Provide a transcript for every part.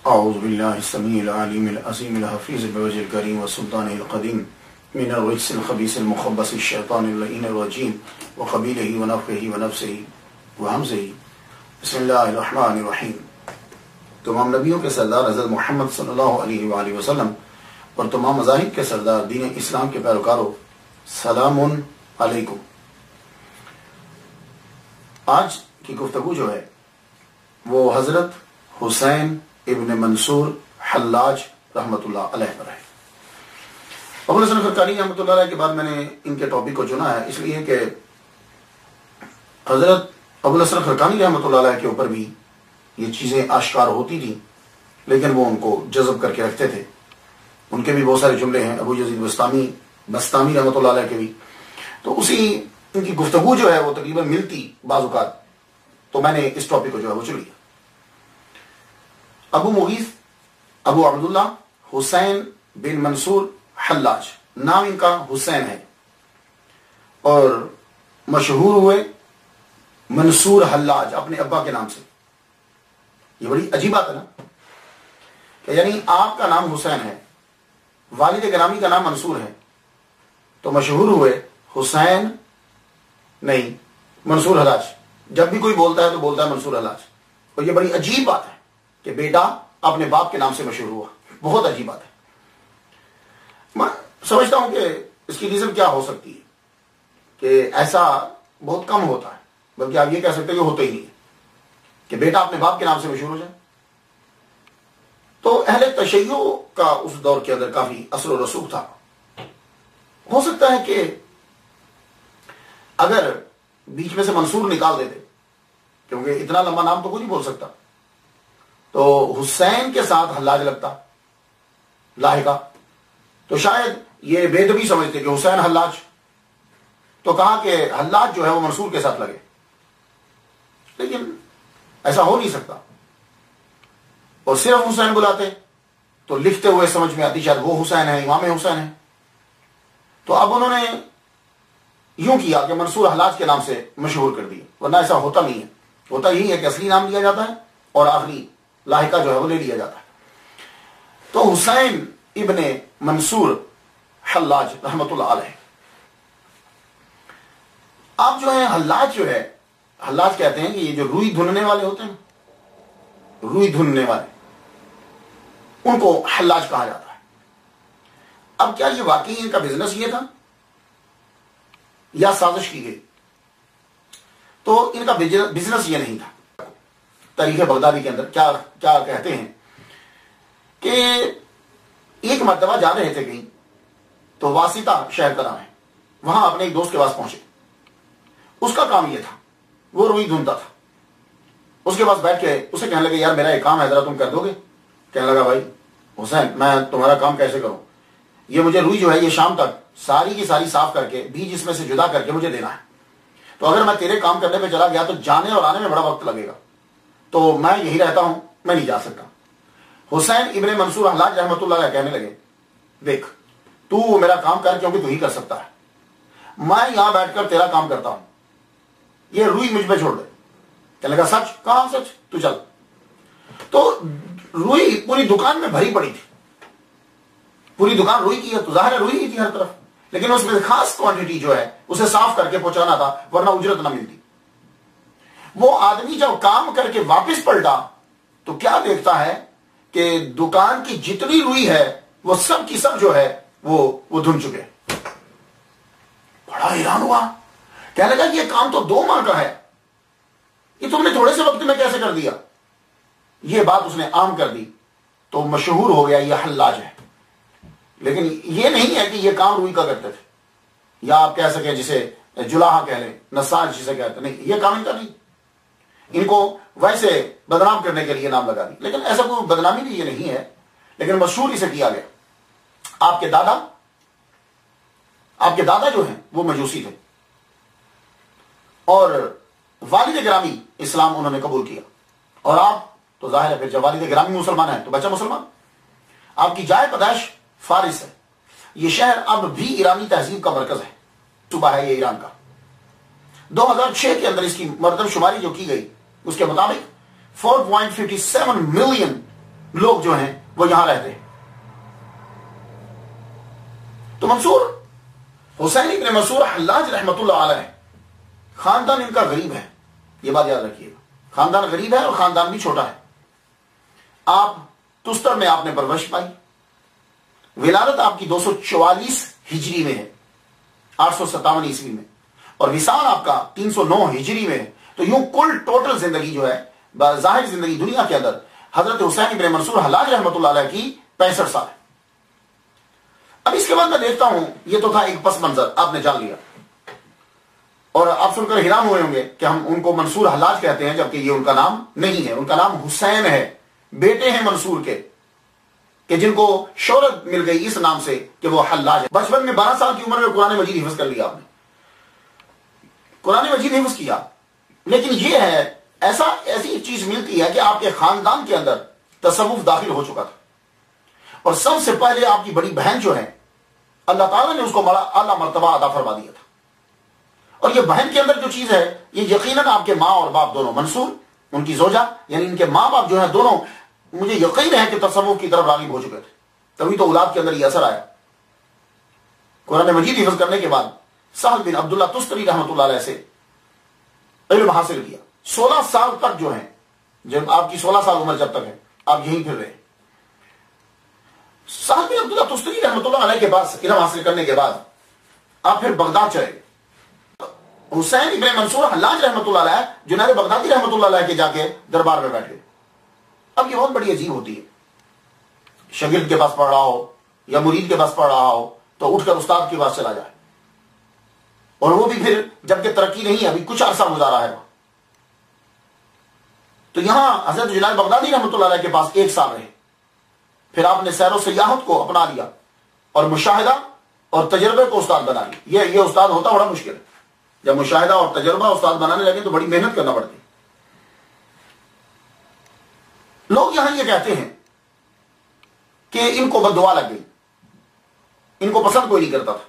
اعوذ باللہ السمیع العلیم العظیم الحفیظ بوجہ الکریم والسلطان القدیم من الرجس الخبیث المخبث الشیطان اللعین الرجیم وقبیلہ ونفخہ ونفسہ وہمزہ. بسم اللہ الرحمن الرحیم. تمام نبیوں کے سردار حضرت محمد صلی اللہ علیہ وآلہ وسلم اور تمام مذاہب کے سردار دین اسلام کے پیروکاروں، سلام علیکم. آج کی گفتگو جو ہے وہ حضرت حسین ابن منصور حلاج رحمۃ اللہ علیہ پر ہے. ابو الحسن خرقانی رحمۃ اللہ علیہ کے بعد میں نے ان کے ٹاپک کو چنا ہے اس لیے کہ حضرت ابو الحسن خرقانی رحمۃ اللہ علیہ کے اوپر بھی یہ چیزیں آشکار ہوتی تھیں، لیکن وہ ان کو جذب کر کے رکھتے تھے. ان کے بھی بہت سارے جملے ہیں، ابو یزید بستامی رحمۃ اللہ علیہ کے بھی. تو اسی ان کی گفتگو جو ہے وہ تقریباً ملتی بعض اوقات، تو میں نے اس ٹاپک کو جو ہے وہ چن لیا. ابو مغیث ابو عبداللہ حسین بن منصور حلاج، نام ان کا حسین ہے اور مشہور ہوئے منصور حلاج اپنے ابا کے نام سے. یہ بڑی عجیب بات ہے نا، کہ یعنی آپ کا نام حسین ہے، والد گرامی کا نام منصور ہے، تو مشہور ہوئے حسین نہیں منصور حلاج. جب بھی کوئی بولتا ہے تو بولتا ہے منصور حلاج. اور یہ بڑی عجیب بات ہے کہ بیٹا اپنے باپ کے نام سے مشہور ہوا. بہت عجیب بات ہے. میں سمجھتا ہوں کہ اس کی ریزن کیا ہو سکتی ہے کہ ایسا بہت کم ہوتا ہے، بلکہ آپ یہ کہہ سکتے ہیں کہ ہوتا ہی نہیں ہے کہ بیٹا اپنے باپ کے نام سے مشہور ہو جائے. تو اہل تشیع کا اس دور کے اندر کافی اثر و رسوخ تھا. ہو سکتا ہے کہ اگر بیچ میں سے منصور نکال دیتے، کیونکہ اتنا لمبا نام تو کوئی نہیں بول سکتا، تو حسین کے ساتھ حلاج لگتا لاحقہ، تو شاید یہ بے ادبی سمجھتے کہ حسین حلاج، تو کہا کہ حلاج جو ہے وہ منصور کے ساتھ لگے. لیکن ایسا ہو نہیں سکتا. اور صرف حسین بلاتے تو لکھتے ہوئے سمجھ میں آتی شاید وہ حسین ہے، امام حسین ہے. تو اب انہوں نے یوں کیا کہ منصور حلاج کے نام سے مشہور کر دیا، ورنہ ایسا ہوتا نہیں ہے. ہوتا یہی ہے کہ اصلی نام لیا جاتا ہے اور آخری لاحقہ جو ہے وہ لے لیا جاتا ہے. تو حسین ابن منصور حلاج رحمۃ اللہ علیہ، آپ جو ہیں حلاج جو ہے، حلاج کہتے ہیں کہ یہ جو روئی دھننے والے ہوتے ہیں، روئی دھننے والے، ان کو حلاج کہا جاتا ہے. اب کیا یہ واقعی ان کا بزنس یہ تھا یا سازش کی گئی؟ تو ان کا بزنس یہ نہیں تھا. تاریخ بغدادی کے اندر کیا کہتے ہیں کہ ایک مرتبہ جا رہے تھے کہیں، تو واسطہ شہر کا نام ہے، وہاں اپنے ایک دوست کے پاس پہنچے. اس کا کام یہ تھا، وہ روئی دھنتا تھا. اس کے پاس بیٹھ کے اسے کہنے لگے یار میرا ایک کام ہے، ذرا تم کر دو گے؟ کہنے لگا بھائی حسین میں تمہارا کام کیسے کروں؟ یہ مجھے روئی جو ہے یہ شام تک ساری کی ساری صاف کر کے بیج اس میں سے جدا کر کے مجھے دینا ہے. تو اگر میں تیرے کام کرنے پہ چلا گیا تو جانے اور آنے میں بڑا وقت لگے گا، تو میں یہی رہتا ہوں، میں نہیں جا سکتا. حسین ابن منصور حلاج رحمۃ اللہ علیہ کہنے لگے دیکھ تو میرا کام کر، کیونکہ تو ہی کر سکتا ہے، میں یہاں بیٹھ کر تیرا کام کرتا ہوں، یہ روئی مجھ پہ چھوڑ دے. کہنے لگا سچ؟ کہاں سچ، تو چل. تو روئی پوری دکان میں بھری پڑی تھی، پوری دکان روئی کی ہے، تو ظاہر ہے روئی ہی تھی ہر طرف، لیکن اس میں خاص کوانٹٹی جو ہے اسے صاف کر کے پہنچانا تھا ورنہ اجرت نہ ملتی. وہ آدمی جب کام کر کے واپس پلٹا تو کیا دیکھتا ہے کہ دکان کی جتنی روئی ہے وہ سب کی سب جو ہے وہ دھن چکے. بڑا حیران ہوا، کہنے لگا یہ کام تو 2 ماہ کا ہے، یہ تم نے تھوڑے سے وقت میں کیسے کر دیا؟ یہ بات اس نے عام کر دی تو مشہور ہو گیا یہ حلاج ہے. لیکن یہ نہیں ہے کہ یہ کام روئی کا کرتے تھے، یا آپ کہہ سکیں جسے جلاحہ کہہ لیں، نساج جسے کہتے نہیں، یہ کام ان کا نہیں. ان کو ویسے بدنام کرنے کے لیے نام لگا دی، لیکن ایسا کوئی بدنامی بھی یہ نہیں ہے، لیکن مشہور اسے کیا گیا. آپ کے دادا جو ہیں وہ مجوسی تھے اور والد گرامی اسلام انہوں نے قبول کیا، اور آپ تو ظاہر ہے پھر جب والد گرامی مسلمان ہیں تو بچہ مسلمان. آپ کی جائے پیدائش فارس ہے. یہ شہر اب بھی ایرانی تہذیب کا مرکز ہے، صوبہ ہے یہ ایران کا. 2006 کے اندر اس کی مردم شماری جو کی گئی اس کے مطابق 4.57 ملین لوگ جو ہیں وہ یہاں رہتے ہیں۔ تو منصور حسین ابن منصور حلاج رحمت اللہ علیہ، خاندان ان کا غریب ہے، یہ بات یاد رکھیے گا، خاندان غریب ہے اور خاندان بھی چھوٹا ہے۔ آپ تستر میں آپ نے پرورش پائی، ولادت آپ کی 244 ہجری میں ہے، 857 عیسوی میں، اور وصال آپ کا 309 ہجری میں ہے۔ تو یوں کل ٹوٹل زندگی جو ہے، ظاہر زندگی دنیا کے اندر حضرت حسین ابن منصور حلاج رحمت اللہ علیہ کی 65 سال ہے۔ اب اس کے بعد میں دیکھتا ہوں، یہ تو تھا ایک پس منظر، آپ نے جان لیا، اور آپ سن کر حیران ہوئے ہوں گے کہ ہم ان کو منصور حلاج کہتے ہیں، جبکہ یہ ان کا نام نہیں ہے، ان کا نام حسین ہے، بیٹے ہیں منصور کے، کہ جن کو شہرت مل گئی اس نام سے کہ وہ حلاج ہے۔ بچپن میں 12 سال کی عمر میں قرآن مجید حفظ کر لیا آپ نے، قرآن مجید حفظ کیا، لیکن یہ ہے ایسی چیز ملتی ہے کہ آپ کے خاندان کے اندر تصوف داخل ہو چکا تھا، اور سب سے پہلے آپ کی بڑی بہن جو ہے، اللہ تعالیٰ نے اس کو بڑا اعلیٰ مرتبہ عطا فرما دیا تھا، اور یہ بہن کے اندر جو چیز ہے یہ یقیناً آپ کے ماں اور باپ دونوں، منصور ان کی زوجہ یعنی ان کے ماں باپ جو ہیں دونوں، مجھے یقین ہے کہ تصوف کی طرف راغب ہو چکے تھے، تبھی تو اولاد کے اندر یہ اثر آیا۔ قرآن مجید حفظ کرنے کے بعد سہل بن عبداللہ تستری رحمۃ اللہ علیہ سے علم حاصل کیا، 16 سال تک جو ہے، جب آپ کی 16 سال عمر جب تک ہے آپ یہیں پھر رہے۔ سہل بن عبداللہ تستری رحمۃ اللہ علیہ کے پاس علم حاصل کرنے کے بعد آپ پھر بغداد چلے گئے۔ حسین ابن منصور حلاج رحمۃ اللہ علیہ جنید بغدادی رحمۃ اللہ علیہ کے جا کے دربار میں بیٹھ گئے۔ اب یہ بہت بڑی عجیب ہوتی ہے، شاگرد کے پاس پڑھ رہا ہو یا مرید کے پاس پڑھ رہا ہو تو اٹھ کر استاد کے پاس چلا جائے، اور وہ بھی پھر جبکہ ترقی نہیں ہے، ابھی کچھ عرصہ گزارا ہے۔ تو یہاں حضرت جنید بغدادی رحمۃ اللہ علیہ کے پاس 1 سال رہے، پھر آپ نے سیر و سیاحت کو اپنا لیا اور مشاہدہ اور تجربے کو استاد بنا لیا۔ یہ استاد ہوتا بڑا مشکل ہے، جب مشاہدہ اور تجربہ استاد بنانے لگے تو بڑی محنت کرنا پڑتی ہے۔ لوگ یہاں یہ کہتے ہیں کہ ان کو بد دعا لگ گئی، ان کو پسند کوئی نہیں کرتا تھا،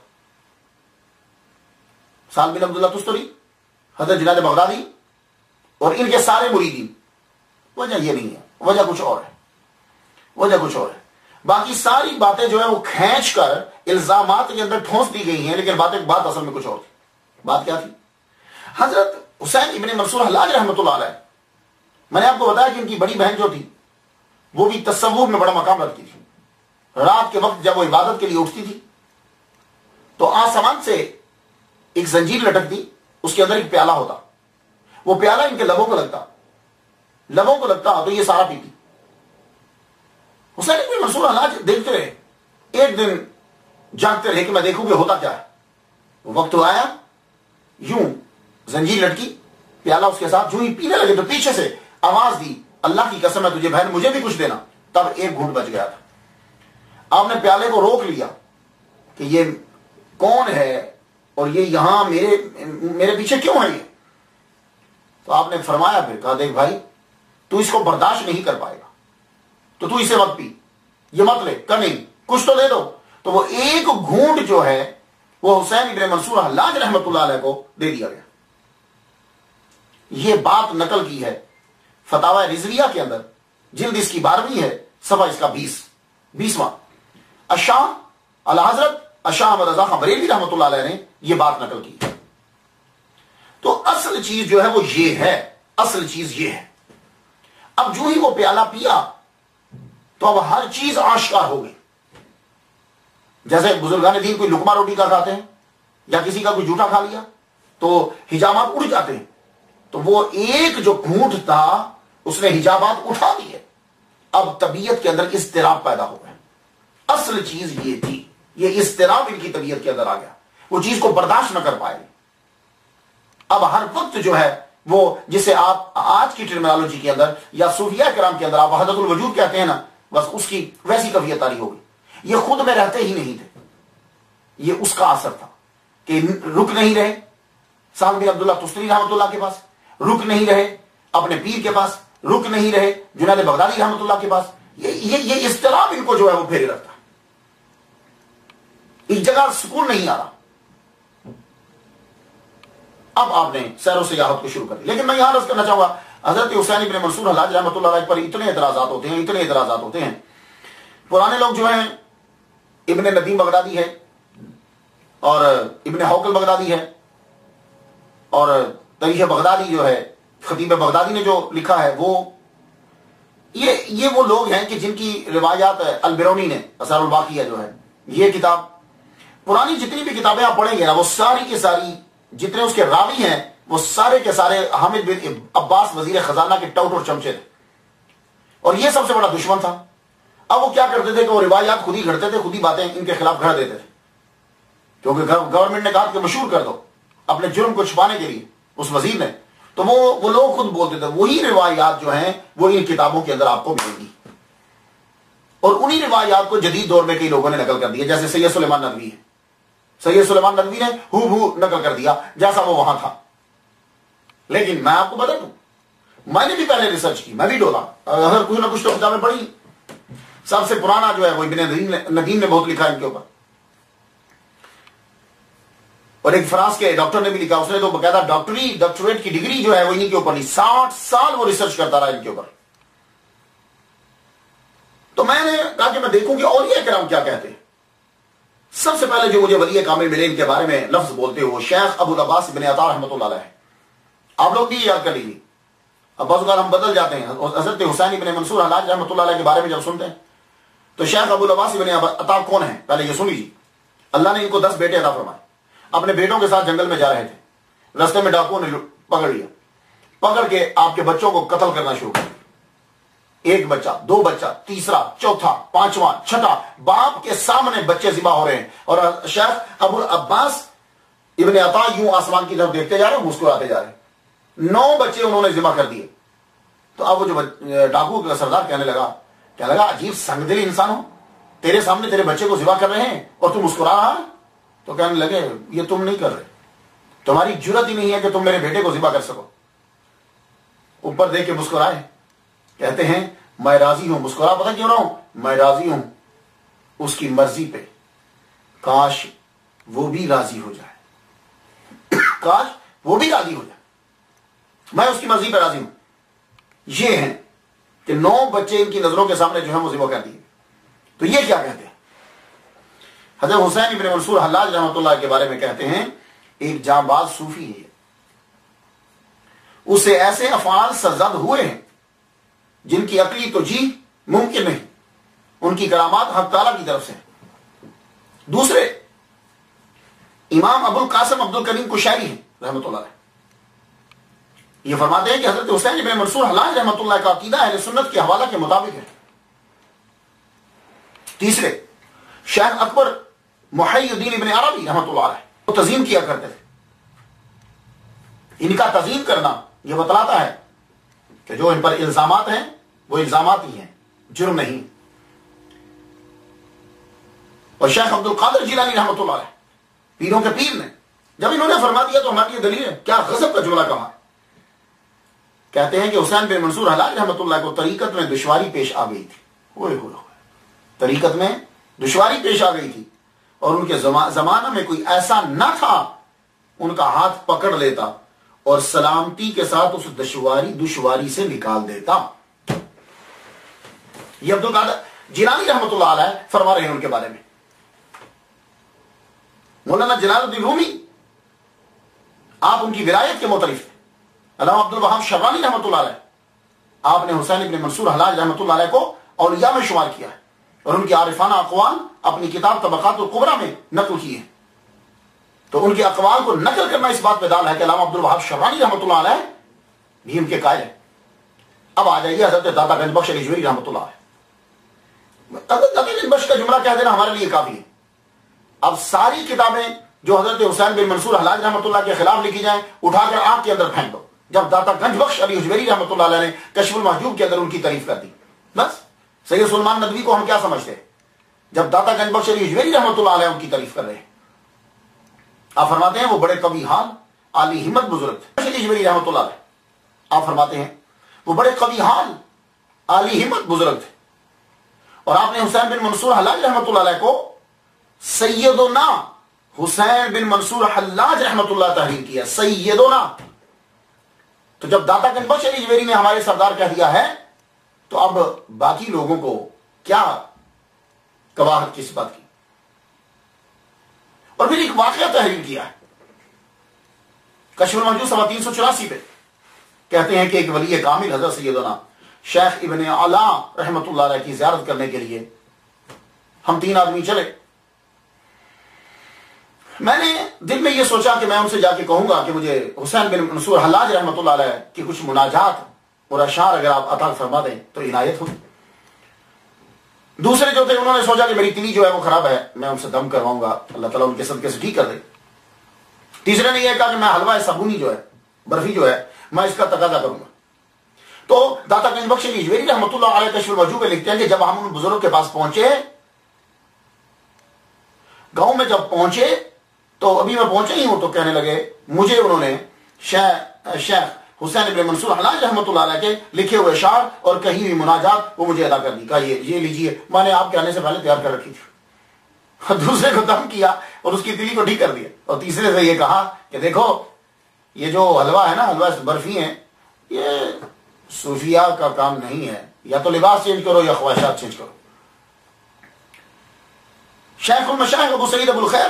سہل بن عبداللہ تستری، حضرت جنید بغدادی اور ان کے سارے مریدین۔ وجہ یہ نہیں ہے، وجہ کچھ اور ہے، وجہ کچھ اور ہے۔ باقی ساری باتیں جو ہیں وہ کھینچ کر الزامات کے اندر ٹھونس دی گئی ہیں، لیکن بات اصل میں کچھ اور تھی۔ بات کیا تھی؟ حضرت حسین ابن منصور حلاج رحمۃ اللہ علیہ، میں نے آپ کو بتایا کہ ان کی بڑی بہن جو تھی وہ بھی تصوف میں بڑا مقام رکھتی تھی۔ رات کے وقت جب وہ عبادت کے لیے اٹھتی تھی تو آسمان سے ایک زنجیر لٹکتی، اس کے اندر ایک پیالہ ہوتا، وہ پیالہ ان کے لبوں کو لگتا تو یہ سارا پیتی۔ حسین ابن منصور حلاج دیکھتے رہے، ایک دن جاگتے رہے کہ میں دیکھوں کہ ہوتا کیا ہے۔ وقت آیا، یوں زنجیر لٹکی، پیالہ اس کے ساتھ، جو ہی پینے لگے تو پیچھے سے آواز دی، اللہ کی قسم ہے تجھے بہن مجھے بھی کچھ دینا۔ تب ایک گھونٹ بچ گیا تھا۔ آپ نے پیالے کو روک لیا کہ یہ کون ہے اور یہ یہاں میرے پیچھے کیوں ہے یہ؟ تو آپ نے فرمایا، پھر کہا دیکھ بھائی تو اس کو برداشت نہیں کر پائے گا تو اسے مت پی، یہ مت لے کر، نہیں کچھ تو دے دو۔ تو وہ ایک گھونٹ جو ہے وہ حسین ابن منصور حلاج رحمۃ اللہ علیہ کو دے دیا گیا۔ یہ بات نقل کی ہے فتاوی رضویہ کے اندر، جلد اس کی 12ویں ہے، صفحہ اس کا 20واں۔ الشاہ الحضرت الشاہ احمد رضا خان بریلوی رحمۃ اللہ علیہ نے یہ بات نقل کی۔ تو اصل چیز جو ہے وہ یہ ہے، اصل چیز یہ ہے۔ اب جو ہی وہ پیالہ پیا تو اب ہر چیز آشکار ہو گئی۔ جیسے بزرگان دین کوئی لقمہ روٹی کا کھاتے ہیں یا کسی کا کوئی جھوٹا کھا لیا تو حجابات اڑ جاتے ہیں، تو وہ ایک جو گھونٹ تھا اس نے حجابات اٹھا دیے، اب طبیعت کے اندر اضطراب پیدا ہو گیا۔ اصل چیز یہ تھی، یہ اضطراب ان کی طبیعت کے اندر آ گیا، وہ چیز کو برداشت نہ کر پائے۔ اب ہر وقت جو ہے وہ، جسے آپ آج کی ٹرمینالوجی کے اندر یا صوفیہ کرام کے اندر آپ وحدت الوجود کہتے ہیں نا، بس اس کی ویسی کیفیت تاری ہوگی۔ یہ خود میں رہتے ہی نہیں تھے، یہ اس کا اثر تھا کہ رک نہیں رہے سہل بن عبداللہ تستری رحمۃ اللہ کے پاس، رک نہیں رہے اپنے پیر کے پاس، رک نہیں رہے جنید بغدادی رحمۃ اللہ کے پاس۔ یہ اضطراب ان کو جو ہے وہ پھیرے رکھتا، ایک جگہ سکون نہیں آ رہا۔ اب آپ نے سیر و سیاحت کو شروع کر دی، لیکن میں یہاں عرض کرنا چاہوں گا حضرت حسین بن منصور حلاج رحمۃ اللہ علیہ پر اتنے اعتراضات ہوتے ہیں پرانے لوگ جو ہیں، ابن ندیم بغدادی ہے اور ابن حوقل بغدادی ہے، اور تاریخ بغدادی جو ہے خطیب بغدادی نے جو لکھا ہے یہ وہ لوگ ہیں کہ جن کی روایات البرونی نے اثار الباقیہ جو ہے یہ کتاب، پرانی جتنی بھی کتابیں آپ پڑھیں گے نا وہ ساری کی ساری جتنے اس کے راوی ہیں وہ سارے کے سارے حامد بن عباس وزیر خزانہ کے ٹوٹ اور چمچے تھے، اور یہ سب سے بڑا دشمن تھا۔ اب وہ کیا کرتے تھے کہ وہ روایات خود ہی گھڑتے تھے، خود ہی باتیں ان کے خلاف گھڑ دیتے تھے، کیونکہ گورنمنٹ نے کہا کہ مشہور کر دو اپنے جرم کو چھپانے کے لیے اس وزیر نے، تو وہ لوگ خود بولتے تھے، وہی روایات جو ہیں وہ ان کتابوں کے اندر آپ کو ملیں گی، اور انہی روایات کو جدید دور میں کئی لوگوں نے نقل کر دیا، جیسے سید سلیمان ندوی ہے، سید سلیمان ندوی نے ہو نقل کر دیا جیسا وہ وہاں تھا۔ لیکن میں آپ کو بتا دوں، میں نے بھی پہلے ریسرچ کی، میں بھی ڈولا، اگر کچھ نہ کچھ تو کتابیں پڑھی، سب سے پرانا جو ہے وہ ابن ندیم نے بہت لکھا ان کے اوپر، اور ایک فرانس کے ڈاکٹر نے بھی لکھا، اس نے تو باقاعدہ ڈاکٹریٹ کی ڈگری جو ہے وہ انہی کے اوپر نہیں، 60 سال وہ ریسرچ کرتا رہا ان کے اوپر۔ تو میں نے کہا کہ میں دیکھوں کہ اولیاء کرام کیا کہتے ہیں۔ سب سے پہلے جو مجھے ولی کامل ملے ان کے بارے میں لفظ بولتے ہوئے شیخ ابو العباس ابن عطا رحمۃ اللہ علیہ، آپ لوگ بھی یاد کر لیجیے، اب بعض اوقات ہم بدل جاتے ہیں، حضرت حسین بن منصور حلاج رحمۃ اللہ علیہ کے بارے میں جب سنتے ہیں تو شیخ ابو العباس ابن عطا کون ہیں؟ پہلے یہ سن لیجیے۔ اللہ نے ان کو 10 بیٹے عطا فرمائے، اپنے بیٹوں کے ساتھ جنگل میں جا رہے تھے، رستے میں ڈاکوؤں نے پکڑ لیا، پکڑ کے آپ کے بچوں کو قتل کرنا شروع کیا، ایک بچہ، 2 بچہ، تیسرا، چوتھا، 5واں، 6واں، باپ کے سامنے بچے ذبح ہو رہے ہیں، اور شیخ ابو العباس ابن عطا یوں آسمان کی طرف دیکھتے جا رہے ہیں، مسکراتے جا رہے ہیں، 9 بچے انہوں نے ذبح کر دیے۔ تو اب وہ جو ڈاکو کا سردار کہنے لگا عجیب سنگ دل انسان ہو، تیرے سامنے تیرے بچے کو ذبح کر رہے ہیں اور تم مسکرا رہا ہے؟ تو کہنے لگے یہ تم نہیں کر رہے، تمہاری جرت ہی نہیں ہے کہ تم میرے بیٹے کو ذبح کر سکو۔ اوپر دیکھ کے مسکرائے، کہتے ہیں میں راضی ہوں، مسکرا پتہ کیوں نہ ہوں، میں راضی ہوں اس کی مرضی پہ، کاش وہ بھی راضی ہو جائے، کاش وہ بھی راضی ہو جائے، میں اس کی مرضی پہ راضی ہوں۔ یہ ہیں کہ 9 بچے ان کی نظروں کے سامنے جو ہے وہ ذبح کر دیے۔ تو یہ کیا کہتے ہیں؟ حضرت حسین بن منصور حلاج رحمۃ اللہ کے بارے میں کہتے ہیں ایک جانباز صوفی ہے، اسے ایسے افعال سرزد ہوئے ہیں جن کی عقلی توجیہ ممکن نہیں، ان کی کرامات حق تعالیٰ کی طرف سے۔ دوسرے امام ابو القاسم عبد الکریم کشیری ہیں رحمۃ اللہ علیہ، یہ فرماتے ہیں کہ حضرت حسین بن منصور حلاج رحمۃ اللہ کا عقیدہ اہل سنت کے حوالہ کے مطابق ہے۔ تیسرے شیخ اکبر محی الدین ابن عربی رحمۃ اللہ علیہ وہ تعظیم کیا کرتے تھے، ان کا تعظیم کرنا یہ بتلاتا ہے کہ جو ان پر الزامات ہیں وہ الزامات ہی ہیں، جرم نہیں۔ اور شیخ عبد القادر جیلانی رحمۃ اللہ علیہ پیروں کے پیر نے جب انہوں نے فرما دیا تو ہمارے لیے دلیل ہے، کیا غضب کا جملہ کہا، کہتے ہیں کہ حسین بن منصور حلاج رحمۃ اللہ کو طریقت میں دشواری پیش آ گئی تھی، ہوئے طریقت میں دشواری پیش آ گئی تھی، اور ان کے زمانہ میں کوئی ایسا نہ تھا ان کا ہاتھ پکڑ لیتا اور سلامتی کے ساتھ اس دشواری سے نکال دیتا۔ یہ عبد القادر جیلانی رحمۃ اللہ علیہ فرما رہے ہیں ان کے بارے میں۔ مولانا جلال الدین رومی آپ ان کی ولایت کے متعلق ہیں، علامہ عبد الوہاب شرانی رحمۃ اللہ علیہ آپ نے حسین بن منصور حلاج رحمۃ اللہ علیہ کو اولیاء میں شمار کیا ہے، اور ان کی عارفانہ اقوال اپنی کتاب طبقات الکبریٰ میں نقل کی ہے۔ تو ان کے اقوال کو نقل کرنا اس بات پہ دال ہے کہ علامہ عبد الوہاب شرانی رحمۃ اللہ علیہ بھی ان کے قائل ہیں۔ اب آ جائیے حضرت داتا گنج بخش علی جویری رحمۃ اللہ علیہ، داتا گنج بخش کا جملہ کہہ دینا ہمارے لیے کافی ہے۔ اب ساری کتابیں جو حضرت حسین بن منصور حلاج رحمۃ اللہ کے خلاف لکھی جائیں اٹھا کر آنکھ کے اندر پھینک دو۔ جب داتا گنج بخش علی جویری رحمۃ اللہ علیہ نے کشف المحجوب کے اندر ان کی تعریف کر دی، بس سید سلمان ندوی کو ہم کیا سمجھتے ہیں جب داتا گنج بخش علی جویری رحمۃ اللہ علیہ ان کی تعریف کر رہے ہیں؟ آپ فرماتے ہیں وہ بڑے قوی حال عالی ہمت بزرگ تھے، علی جویری رحمۃ اللہ علیہ آپ فرماتے ہیں وہ بڑے قوی حال عالی ہمت بزرگ تھے، اور آپ نے حسین بن منصور حلاج رحمۃ اللہ علیہ کو سیدنا حسین بن منصور حلاج رحمۃ اللہ تحریر کیا، سیدنا۔ تو جب داتا گنج بخش علی جویری نے ہمارے سردار کہہ دیا ہے تو اب باقی لوگوں کو کیا قباحت کس بات کی. اور پھر ایک واقعہ تحریر کیا ہے کشف المحجوب صفحہ 384 پہ. کہتے ہیں کہ ایک ولی کامل حضرت سیدنا شیخ ابن علا رحمۃ اللہ علیہ کی زیارت کرنے کے لیے ہم 3 آدمی چلے. میں نے دل میں یہ سوچا کہ میں ان سے جا کے کہوں گا کہ مجھے حسین بن منصور حلاج رحمۃ اللہ علیہ کی کچھ مناجات اور اشعار اگر آپ عطا فرما دیں تو عنایت ہو. دوسرے جو تھے انہوں نے سوچا کہ میری تلی جو ہے وہ خراب ہے، میں ان سے دم کرواؤں گا، اللہ تعالیٰ ان کے صدقے سے ٹھیک کر دے. تیسرے نے یہ کہا کہ میں حلوہ صابونی جو ہے، برفی جو ہے، میں اس کا تقاضا کروں گا. تو داتا گنج بخش علی جویری رحمۃ اللہ علیہ کشف المحجوب میں لکھتے ہیں کہ جب ہم ان بزرگ کے پاس پہنچے، گاؤں میں جب پہنچے تو ابھی میں پہنچے ہی ہوں تو کہنے لگے مجھے انہوں نے شیخ حسین بن منصور حلاج رحمۃ اللہ علیہ کے لکھے ہوئے اشعار اور کہی ہوئی مناجات وہ مجھے ادا کر دی. کہا یہ لیجئے، میں نے آپ کے آنے سے پہلے تیار کر رکھی تھی. دوسرے کو دم کیا اور اس کی تلی کو ٹھیک کر دیا. اور تیسرے سے یہ کہا کہ دیکھو یہ جو حلوہ ہے نا، حلوہ برفی ہیں، یہ صوفیاء کا کام نہیں ہے، یا تو لباس چینج کرو یا خواہشات چینج کرو. شیخ المشائخ ابو سعید ابو الخیر،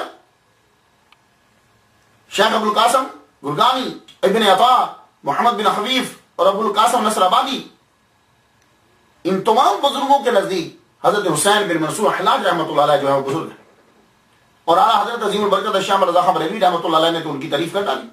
شیخ ابو القاسم گرگانی، ابن عطا، محمد بن حفیف اور ابو القاسم نصر آبادی، ان تمام بزرگوں کے نزدیک حضرت حسین بن منصور حلاج رحمۃ اللہ علیہ جو ہے وہ بزرگ ہے. اور اعلیٰ حضرت عظیم البرکت شاہ رضا خان بریلوی رحمۃ اللہ علیہ نے تو ان کی تعریف کر ڈالی،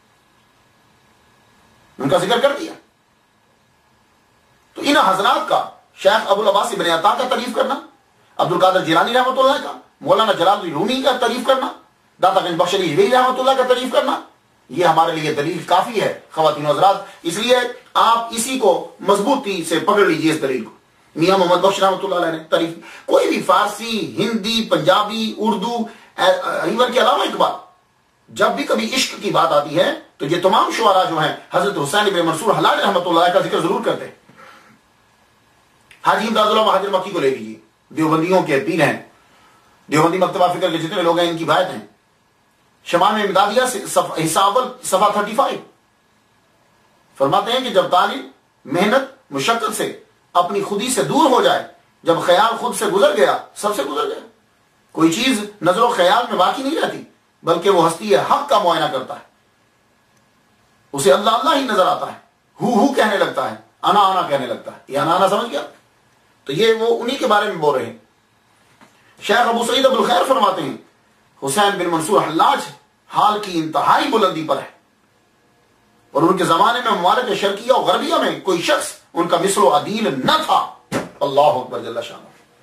ان کا ذکر کر دیا. تو ان حضرات کا شیخ ابو العباس ابن عطا کا تعریف کرنا، عبد القادر جیلانی رحمۃ اللہ کا، مولانا جلال الدین رومی کا تعریف کرنا، داتا گنج بخش علی جویری رحمۃ اللہ کا تعریف کرنا، یہ ہمارے لیے دلیل کافی ہے خواتین و حضرات. اس لیے آپ اسی کو مضبوطی سے پکڑ لیجئے. اس دلیل کو میاں محمد بخش رحمۃ اللہ علیہ نے تعریف، کوئی بھی فارسی، ہندی، پنجابی، اردو، ایون کے علامہ اقبال جب بھی کبھی عشق کی بات آتی ہے تو یہ تمام شعراء جو ہیں حضرت حسین بن منصور حلاج رحمۃ اللہ علیہ کا ذکر ضرور کرتے ہیں. حاجی امداد اللہ مہاجر مکی کو لے لیجیے، دیوبندیوں کے پیر ہیں، دیوبندی مکتبہ فکر کے جتنے لوگ ہیں ان کی بات ہیں. شمال میں امدادیہ حصہ اول صفحہ 35 فرماتے ہیں کہ جب طالب محنت مشقت سے اپنی خودی سے دور ہو جائے، جب خیال خود سے گزر گیا سب سے گزر گیا، کوئی چیز نظر و خیال میں باقی نہیں رہتی بلکہ وہ ہستی حق کا معائنہ کرتا ہے، اسے اللہ اللہ ہی نظر آتا ہے، ہو کہنے لگتا ہے، انا انا کہنے لگتا ہے. یہ انا انا سمجھ گیا؟ تو یہ وہ انہی کے بارے میں بول رہے ہیں. شیخ ابو سعید ابو الخیر فرماتے ہیں حسین بن منصور حلاج حال کی انتہائی بلندی پر ہے، اور ان کے زمانے میں ممالک شرقیہ اور غربیہ میں کوئی شخص ان کا مثل و عدیل نہ تھا. اللہ اکبر جل شانہ.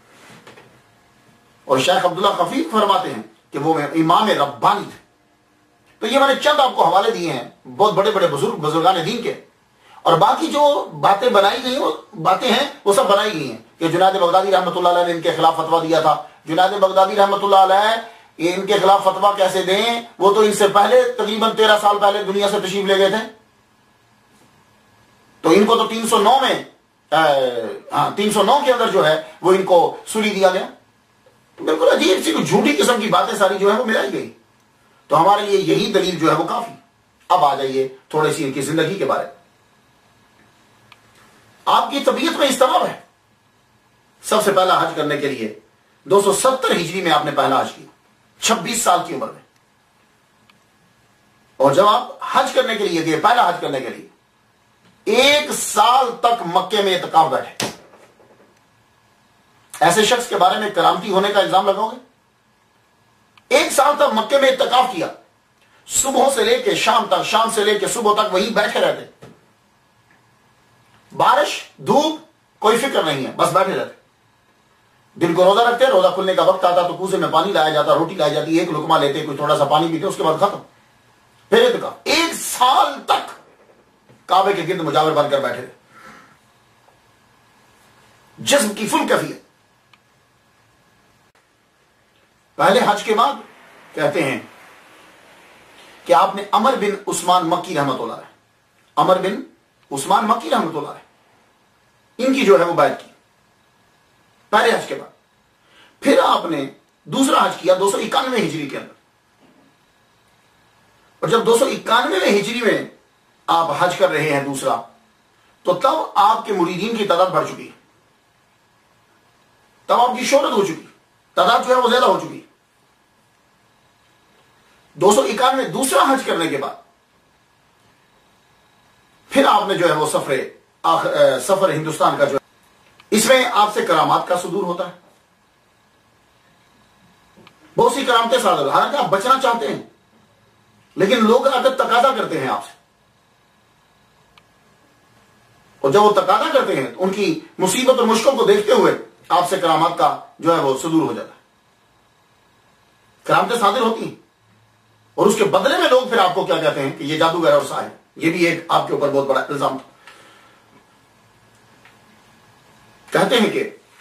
اور شیخ عبداللہ خفیف فرماتے ہیں کہ وہ امام ربانی تھے. تو یہ میں نے چند آپ کو حوالے دیے ہیں بہت بڑے بڑے بزرگان دین کے، اور باقی جو باتیں بنائی گئی وہ باتیں ہیں وہ سب بنائی گئی ہیں کہ جنید بغدادی رحمۃ اللہ علیہ نے ان کے خلاف فتویٰ دیا تھا. جنید بغدادی رحمۃ اللہ علیہ یہ ان کے خلاف فتویٰ کیسے دیں؟ وہ تو ان سے پہلے تقریباً 13 سال پہلے دنیا سے تشریف لے گئے تھے. تو ان کو تو 309 میں 309 کے اندر جو ہے وہ ان کو سلی دیا گیا. بالکل عجیب سی جھوٹی قسم کی باتیں ساری جو ہے وہ ملائی گئی. تو ہمارے لیے یہی دلیل جو ہے وہ کافی. اب آ جائیے تھوڑی سی ان کی زندگی کے بارے. آپ کی طبیعت میں اضطراب ہے. سب سے پہلا حج کرنے کے لیے 270 ہجری میں آپ نے پہلا حج کیا 26 سال کی عمر میں. اور جب آپ حج کرنے کے لیے گئے، پہلا حج کرنے کے لیے 1 سال تک مکے میں اعتکاف بیٹھے. ایسے شخص کے بارے میں کرامتی ہونے کا الزام لگاؤ گے؟ 1 سال تک مکے میں اعتکاف کیا، صبح سے لے کے شام تک، شام سے لے کے صبح تک وہیں بیٹھے رہتے. بارش دھوپ کوئی فکر نہیں ہے، بس بیٹھے رہتے. دن کو روزہ رکھتے، روزہ کھلنے کا وقت آتا تو کوزے میں پانی لایا جاتا، روٹی لائی جاتی، ایک لقمہ لیتے، کوئی تھوڑا سا پانی پیتے، اس کے بعد ختم. پھر اعتکاف 1 سال تک کعبے کے گرد مجاور بن کر بیٹھے. جسم کی فل کیفیت. پہلے حج کے بعد کہتے ہیں کہ آپ نے عمر بن عثمان مکی رحمۃ اللہ علیہ، عمر بن عثمان مکی رحمۃ اللہ علیہ، ان کی جو ہے وہ بیعت کی پہلے حج کے بعد. پھر آپ نے دوسرا حج کیا 291 ہجری کے اندر. اور جب 291 ہجری میں آپ حج کر رہے ہیں دوسرا، تو تب آپ کے مریدین کی تعداد بڑھ چکی، تب آپ کی شہرت ہو چکی، تعداد جو ہے وہ زیادہ ہو چکی۔ 291 دوسرا حج کرنے کے بعد پھر آپ نے جو ہے وہ سفر ہندوستان کا جو ہے، اس میں آپ سے کرامات کا صدور ہوتا ہے، بہت سی کرامتیں صادر، حالانکہ آپ بچنا چاہتے ہیں، لیکن لوگ اگر تقاضا کرتے ہیں آپ سے، اور جب وہ تقاضا کرتے ہیں تو ان کی مصیبت اور مشکل کو دیکھتے ہوئے آپ سے کرامات کا جو ہے وہ صدور ہو جاتا ہے، کرامتیں صادر ہوتی ہیں، اور اس کے بدلے میں لوگ پھر آپ کو کیا کہتے ہیں کہ یہ جادوگر اور ساحر۔ یہ بھی ایک آپ کے اوپر بہت بڑا الزام تھا۔ کہتے ہیں کہ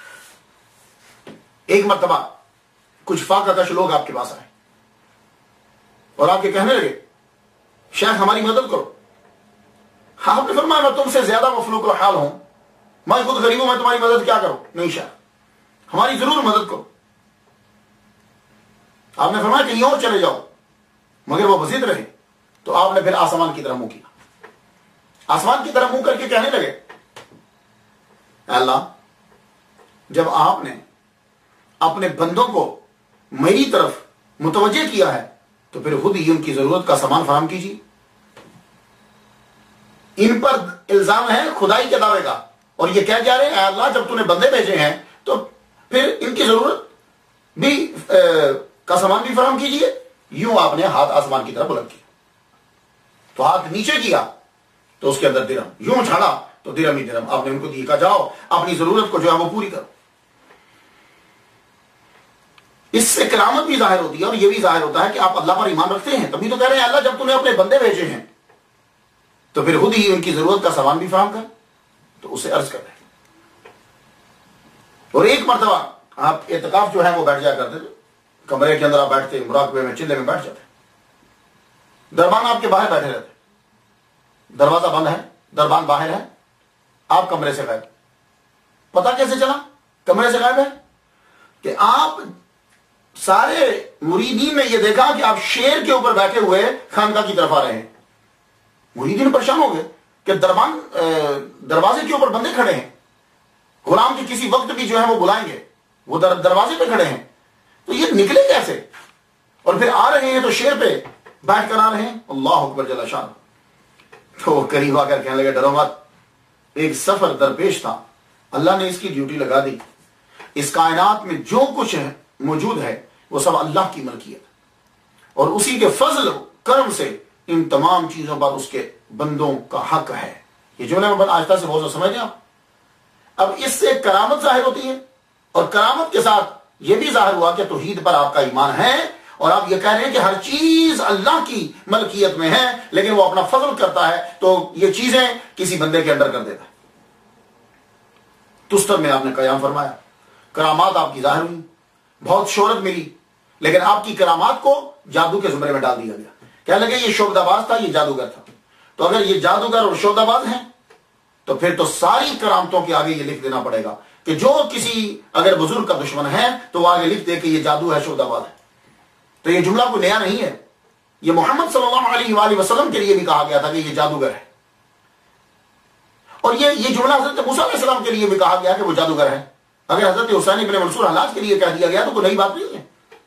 ایک مرتبہ کچھ فاقہ کش لوگ آپ کے پاس آئے اور آپ کے کہنے لگے شیخ ہماری مدد کرو۔ آپ نے فرمایا میں تم سے زیادہ مفلوق الحال ہوں، میں خود غریب ہوں، میں تمہاری مدد کیا کروں؟ نہیں شیخ ہماری ضرور مدد کرو۔ آپ نے فرمایا کہیں اور چلے جاؤ، مگر وہ بزد رہے، تو آپ نے پھر آسمان کی طرف منہ کیا، آسمان کی طرف منہ کر کے کہنے لگے اے اللہ، جب آپ نے اپنے بندوں کو میری طرف متوجہ کیا ہے تو پھر خود ہی ان کی ضرورت کا سامان فراہم کیجیے۔ ان پر الزام ہے خدائی کے دعوے کا، اور یہ کہہ جا رہے ہیں اے اللہ جب تو نے بندے بھیجے ہیں تو پھر ان کی ضرورت بھی کا سامان بھی فراہم کیجیے۔ یوں آپ نے ہاتھ آسمان کی طرف بلند کیا، تو ہاتھ نیچے کیا تو اس کے اندر درہم، یوں چھاڑا تو درہم ہی درہم آپ نے ان کو دی، کہا جاؤ اپنی ضرورت کو جو ہے وہ پوری کرو۔ اس سے کرامت بھی ظاہر ہوتی ہے، اور یہ بھی ظاہر ہوتا ہے کہ آپ اللہ پر ایمان رکھتے ہیں، تبھی تو کہہ رہے ہیں اللہ جب تو نے اپنے بندے بھیجے ہیں تو پھر خود ہی ان کی ضرورت کا سامان بھی فراہم کر۔ تو اسے عرض کر رہے ہیں۔ اور ایک مرتبہ آپ اعتکاف جو ہے وہ بیٹھ جایا کرتے تھے، کمرے کے اندر آپ بیٹھتے، مراقبے میں چلے میں بیٹھ جاتے، دربان آپ کے باہر بیٹھے رہتے، دروازہ بند ہے، دربان باہر ہے، آپ کمرے سے غائب۔ پتا کیسے چلا کمرے سے غائب ہے؟ کہ آپ سارے مریدین نے یہ دیکھا کہ آپ شیر کے اوپر بیٹھے ہوئے خانقاہ کی طرف آ رہے ہیں۔ مریدین پریشان ہو گئے کہ دروازے کے اوپر بندے کھڑے ہیں، غلام کے کسی وقت بھی جو ہے وہ بلائیں گے، وہ دروازے پہ کھڑے ہیں، تو یہ نکلے کیسے؟ اور پھر آ رہے ہیں تو شیر پہ بیٹھ کر آ رہے ہیں۔ اللہ اکبر جل شان۔ تو وہ قریب آ کر کہنے لگے ڈرو مت، ایک سفر درپیش تھا، اللہ نے اس کی ڈیوٹی لگا دی، اس کائنات میں جو کچھ ہے موجود ہے وہ سب اللہ کی ملکیت، اور اسی کے فضل و کرم سے ان تمام چیزوں پر اس کے بندوں کا حق ہے۔ یہ جملے میں آہستہ سے بہت سمجھ دیں آپ۔ اب اس سے کرامت ظاہر ہوتی ہے، اور کرامت کے ساتھ یہ بھی ظاہر ہوا کہ توحید پر آپ کا ایمان ہے، اور آپ یہ کہہ رہے ہیں کہ ہر چیز اللہ کی ملکیت میں ہے، لیکن وہ اپنا فضل کرتا ہے تو یہ چیزیں کسی بندے کے اندر کر دیتا ہے۔ تستر میں آپ نے قیام فرمایا، کرامات آپ کی ظاہر ہوئی، بہت شہرت ملی، لیکن آپ کی کرامات کو جادو کے زمرے میں ڈال دیا گیا۔ کہنے لگے یہ شعبدہ باز تھا، یہ جادوگر تھا۔ تو اگر یہ جادوگر اور شعبدہ باز ہیں تو پھر تو ساری کرامتوں کے آگے یہ لکھ دینا پڑے گا کہ جو کسی اگر بزرگ کا دشمن ہے تو وہ آگے لکھ دے کہ یہ جادو ہے، شعبدہ باز ہے۔ تو یہ جملہ کوئی نیا نہیں ہے، یہ محمد صلی اللہ علیہ وآلہ وسلم کے لیے بھی کہا گیا تھا کہ یہ جادوگر ہے، اور یہ جملہ حضرت موسیٰ علیہ السلام کے لیے بھی کہا گیا کہ وہ جادوگر ہے۔ اگر حضرت حسین ابن منصور حلاج کے لیے کہہ دیا گیا تو کوئی نئی بات نہیں ہے۔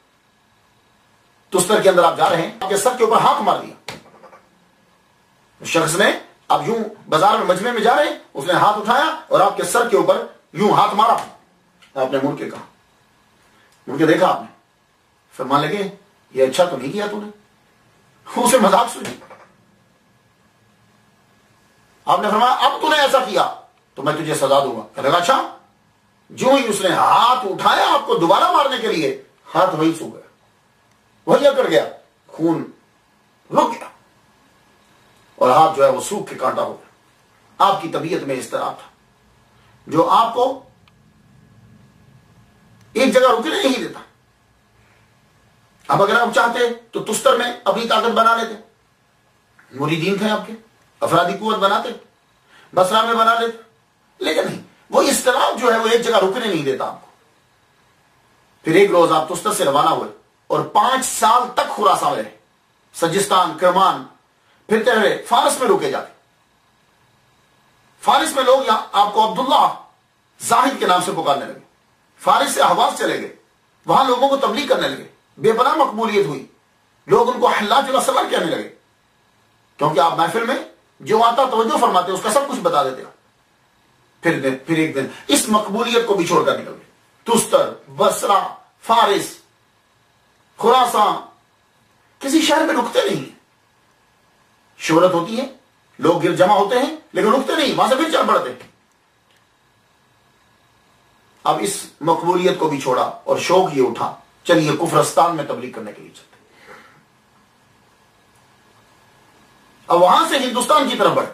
تستر کے اندر آپ جا رہے ہیں، آپ کے سر کے اوپر ہاتھ مار دیا شخص نے، آپ یوں بازار میں مجمع میں جا رہے ہیں، اس نے ہاتھ اٹھایا اور آپ کے سر کے اوپر یوں ہاتھ مارا، آپ نے مڑ کے کہا، مڑ کے دیکھا آپ نے، فرمان لگے یہ اچھا تو نہیں کیا تو نے، اسے مذاق سنی۔ آپ نے فرمایا اب تو نے ایسا کیا تو میں تجھے سزا دوں گا۔ کہنے لگا اچھا۔ جو ہی اس نے ہاتھ اٹھایا آپ کو دوبارہ مارنے کے لیے، ہاتھ وہی سو گیا، وہی اکڑ گیا، خون رک گیا، اور ہاتھ جو ہے وہ سوکھ کے کانٹا ہو گیا۔ آپ کی طبیعت میں اس طرح تھا جو آپ کو ایک جگہ رکنے نہیں دیتا۔ اب اگر آپ چاہتے تو تستر میں اپنی طاقت بنا لیتے، مریدین تھے آپ کے، افرادی قوت بناتے، بصرہ میں بنا لیتے، لیکن نہیں، وہ اس طرح جو ہے وہ ایک جگہ رکنے نہیں دیتا آپ کو۔ پھر ایک روز آپ تستر سے روانہ ہوئے اور 5 سال تک خراساں میں رہے، سجستان، کرمان، پھر ٹھہرے، فارس میں رکے جاتے. فارس میں لوگ یہاں آپ کو عبداللہ زاہد کے نام سے پکارنے لگے. فارس سے احواز چلے گئے، وہاں لوگوں کو تبلیغ کرنے لگے، بے پناہ مقبولیت ہوئی. لوگ ان کو حلاج الاسرار کہنے لگے، کیونکہ آپ محفل میں جو آتا توجہ فرماتے اس کا سب کچھ بتا دیتے. پھر ایک دن اس مقبولیت کو بھی چھوڑ کر نکل گئے. تستر، بصرہ، فارس، خراسان، کسی شہر میں رکتے نہیں. شہرت ہوتی ہے، لوگ گر جمع ہوتے ہیں، لیکن رکتے نہیں، وہاں سے پھر چل پڑتے. اب اس مقبولیت کو بھی چھوڑا اور شوق یہ اٹھا، چلیے کفرستان میں تبلیغ کرنے کے لیے چلتے. اب وہاں سے ہندوستان کی طرف بڑھے.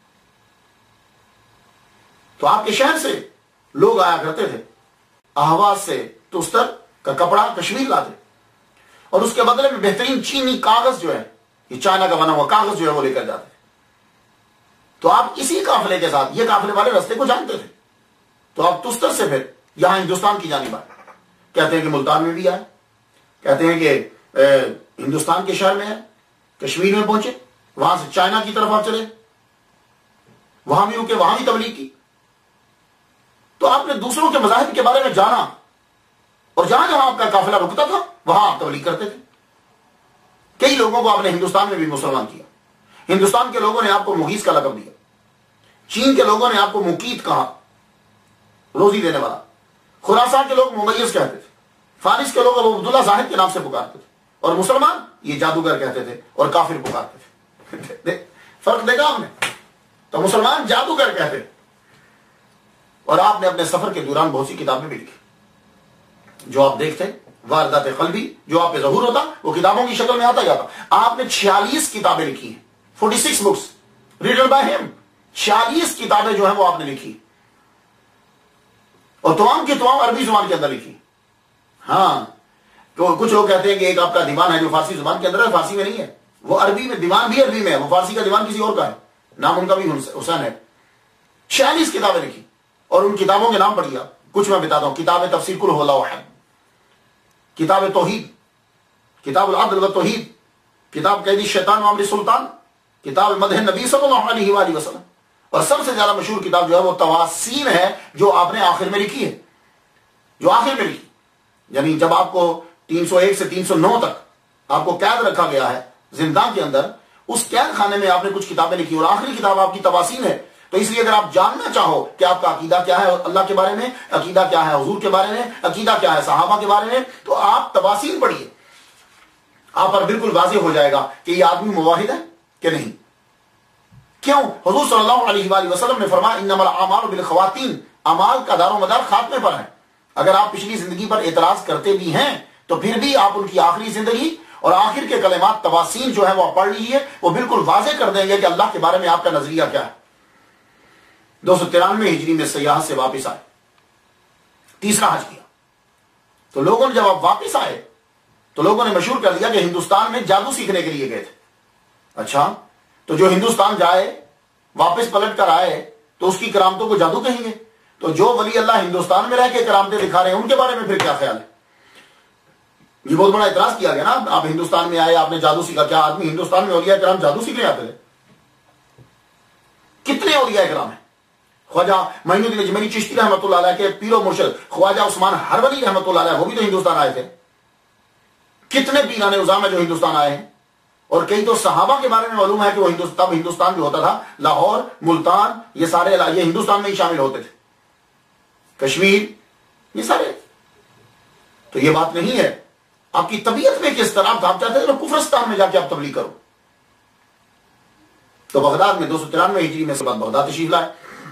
تو آپ کے شہر سے لوگ آیا کرتے تھے، اہواز سے تستر کا کپڑا کشمیر لاتے، اور اس کے بدلے میں بہترین چینی کاغذ جو ہے، یہ چائنا کا بنا ہوا کاغذ جو ہے وہ لے کر جاتے. تو آپ اسی قافلے کے ساتھ، یہ قافلے والے رستے کو جانتے تھے، تو آپ تستر سے پھر یہاں ہندوستان کی جانب آئے. کہتے ہیں کہ ملتان میں بھی آئے، کہتے ہیں کہ ہندوستان کے شہر میں ہے، کشمیر میں پہنچے، وہاں سے چائنا کی طرف آپ چلے، وہاں بھی رکے، وہاں بھی تبلیغ کی. تو آپ نے دوسروں کے مذاہب کے بارے میں جانا، اور جہاں جہاں آپ کا قافلہ رکتا تھا وہاں آپ تبلیغ کرتے تھے. کئی لوگوں کو آپ نے ہندوستان میں بھی مسلمان کیا. ہندوستان کے لوگوں نے آپ کو مغیث کا لقب دیا، چین کے لوگوں نے آپ کو مقیت کہا، روزی دینے والا. خراسان کے لوگ ممیز کہتے تھے، فارس کے لوگ ابو عبداللہ زاہد کے نام سے پکارتے تھے، اور مسلمان یہ جادوگر کہتے تھے اور کافر پکارتے تھے. فرق دیکھا آپ نے؟ تو مسلمان جادوگر کہتے. اور آپ نے اپنے سفر کے دوران بہت سی کتابیں بھی لکھی، جو آپ دیکھتے واردات قلبی، جو آپ پہ ظہور ہوتا وہ کتابوں کی شکل میں آتا جاتا. آپ نے 46 کتابیں لکھی ہیں، 46 بکس ریڈن بائی ہم. 46 کتابیں جو ہیں وہ آپ نے لکھی، اور تمام کی تمام عربی زبان کے اندر لکھی. ہاں، تو کچھ لوگ کہتے ہیں کہ ایک آپ کا دیوان ہے جو فارسی زبان کے اندر ہے، فارسی میں نہیں ہے، وہ عربی میں، دیوان بھی عربی میں ہے، وہ فارسی کا دیوان کسی اور کا ہے، نام ان کا بھی حسین ہے. 46 کتابیں لکھی، اور ان کتابوں کے نام پڑھیے. کچھ میں بتاتا ہوں. کتاب تفسیر کل ہو واحد، کتاب توحید، کتاب العدل و توحید، کتاب قید الشیطان و امر سلطان، کتاب مدح نبی صلی اللہ علیہ وآلہ وسلم، اور سب سے زیادہ مشہور کتاب جو ہے وہ تواسین ہے، جو آپ نے آخر میں لکھی ہے، جو آخر میں لکھی. یعنی جب آپ کو 301 سے 309 تک آپ کو قید رکھا گیا ہے زندان کے اندر، اس قید خانے میں آپ نے کچھ کتابیں لکھی، اور آخری کتاب آپ کی تواسین ہے. تو اس لیے اگر آپ جاننا چاہو کہ آپ کا عقیدہ کیا ہے اللہ کے بارے میں، عقیدہ کیا ہے حضور کے بارے میں، عقیدہ کیا ہے صحابہ کے بارے میں، تو آپ تواسین پڑھیے. آپ پر بالکل واضح ہو جائے گا کہ یہ آدمی موحد ہے کہ نہیں. کیوں؟ حضور صلی اللہ علیہ وآلہ وسلم نے فرمایا انما الاعمال بالخواتین، اعمال کا دار و مدار خاتمے پر ہے. اگر آپ پچھلی زندگی پر اعتراض کرتے بھی ہیں تو پھر بھی آپ ان کی آخری زندگی اور آخر کے کلمات تواسین جو ہے وہ پڑھ لیجیے، وہ بالکل واضح کر دیں گے کہ اللہ کے بارے میں آپ کا نظریہ کیا ہے. 293 ہجری میں سیاحت سے واپس آئے، تیسرا حج کیا. تو لوگوں نے جب آپ واپس آئے تو لوگوں نے مشہور کر دیا کہ ہندوستان میں جادو سیکھنے کے لیے گئے تھے. اچھا، تو جو ہندوستان جائے واپس پلٹ کر آئے تو اس کی کرامتوں کو جادو کہیں گے. تو جو ولی اللہ ہندوستان میں رہ کے کرامتیں دکھا رہے ہیں ان کے بارے میں پھر کیا خیال ہے؟ یہ بہت بڑا اعتراض کیا گیا نا. آپ ہندوستان میں آئے، آپ نے جادو سیکھا. کیا آدمی ہندوستان میں اولیاء کرام جادو سیکھنے آتے تھے؟ کتنے اولیاء کرام ہیں؟ خواجہ معین الدین اجمیری چشتی رحمۃ اللہ علیہ کے پیر و مرشد خواجہ عثمان ہرولی رحمۃ اللہ علیہ، وہ بھی تو ہندوستان آئے تھے. کتنے پیران عظام ہیں جو ہندوستان آئے ہیں. اور کئی تو صحابہ کے بارے میں معلوم ہے کہ وہ تب ہندوستان جو ہوتا تھا، لاہور، ملتان، یہ سارے یہ ہندوستان میں ہی شامل ہوتے تھے، کشمیر، یہ سارے. تو یہ بات نہیں ہے. آپ کی طبیعت میں کس طرح آپ چاہتے ہیں کفرستان میں جا کے آپ تبلیغ کرو. تو بغداد میں 293 ہجری میں سے بعد بغداد تشریف لائے.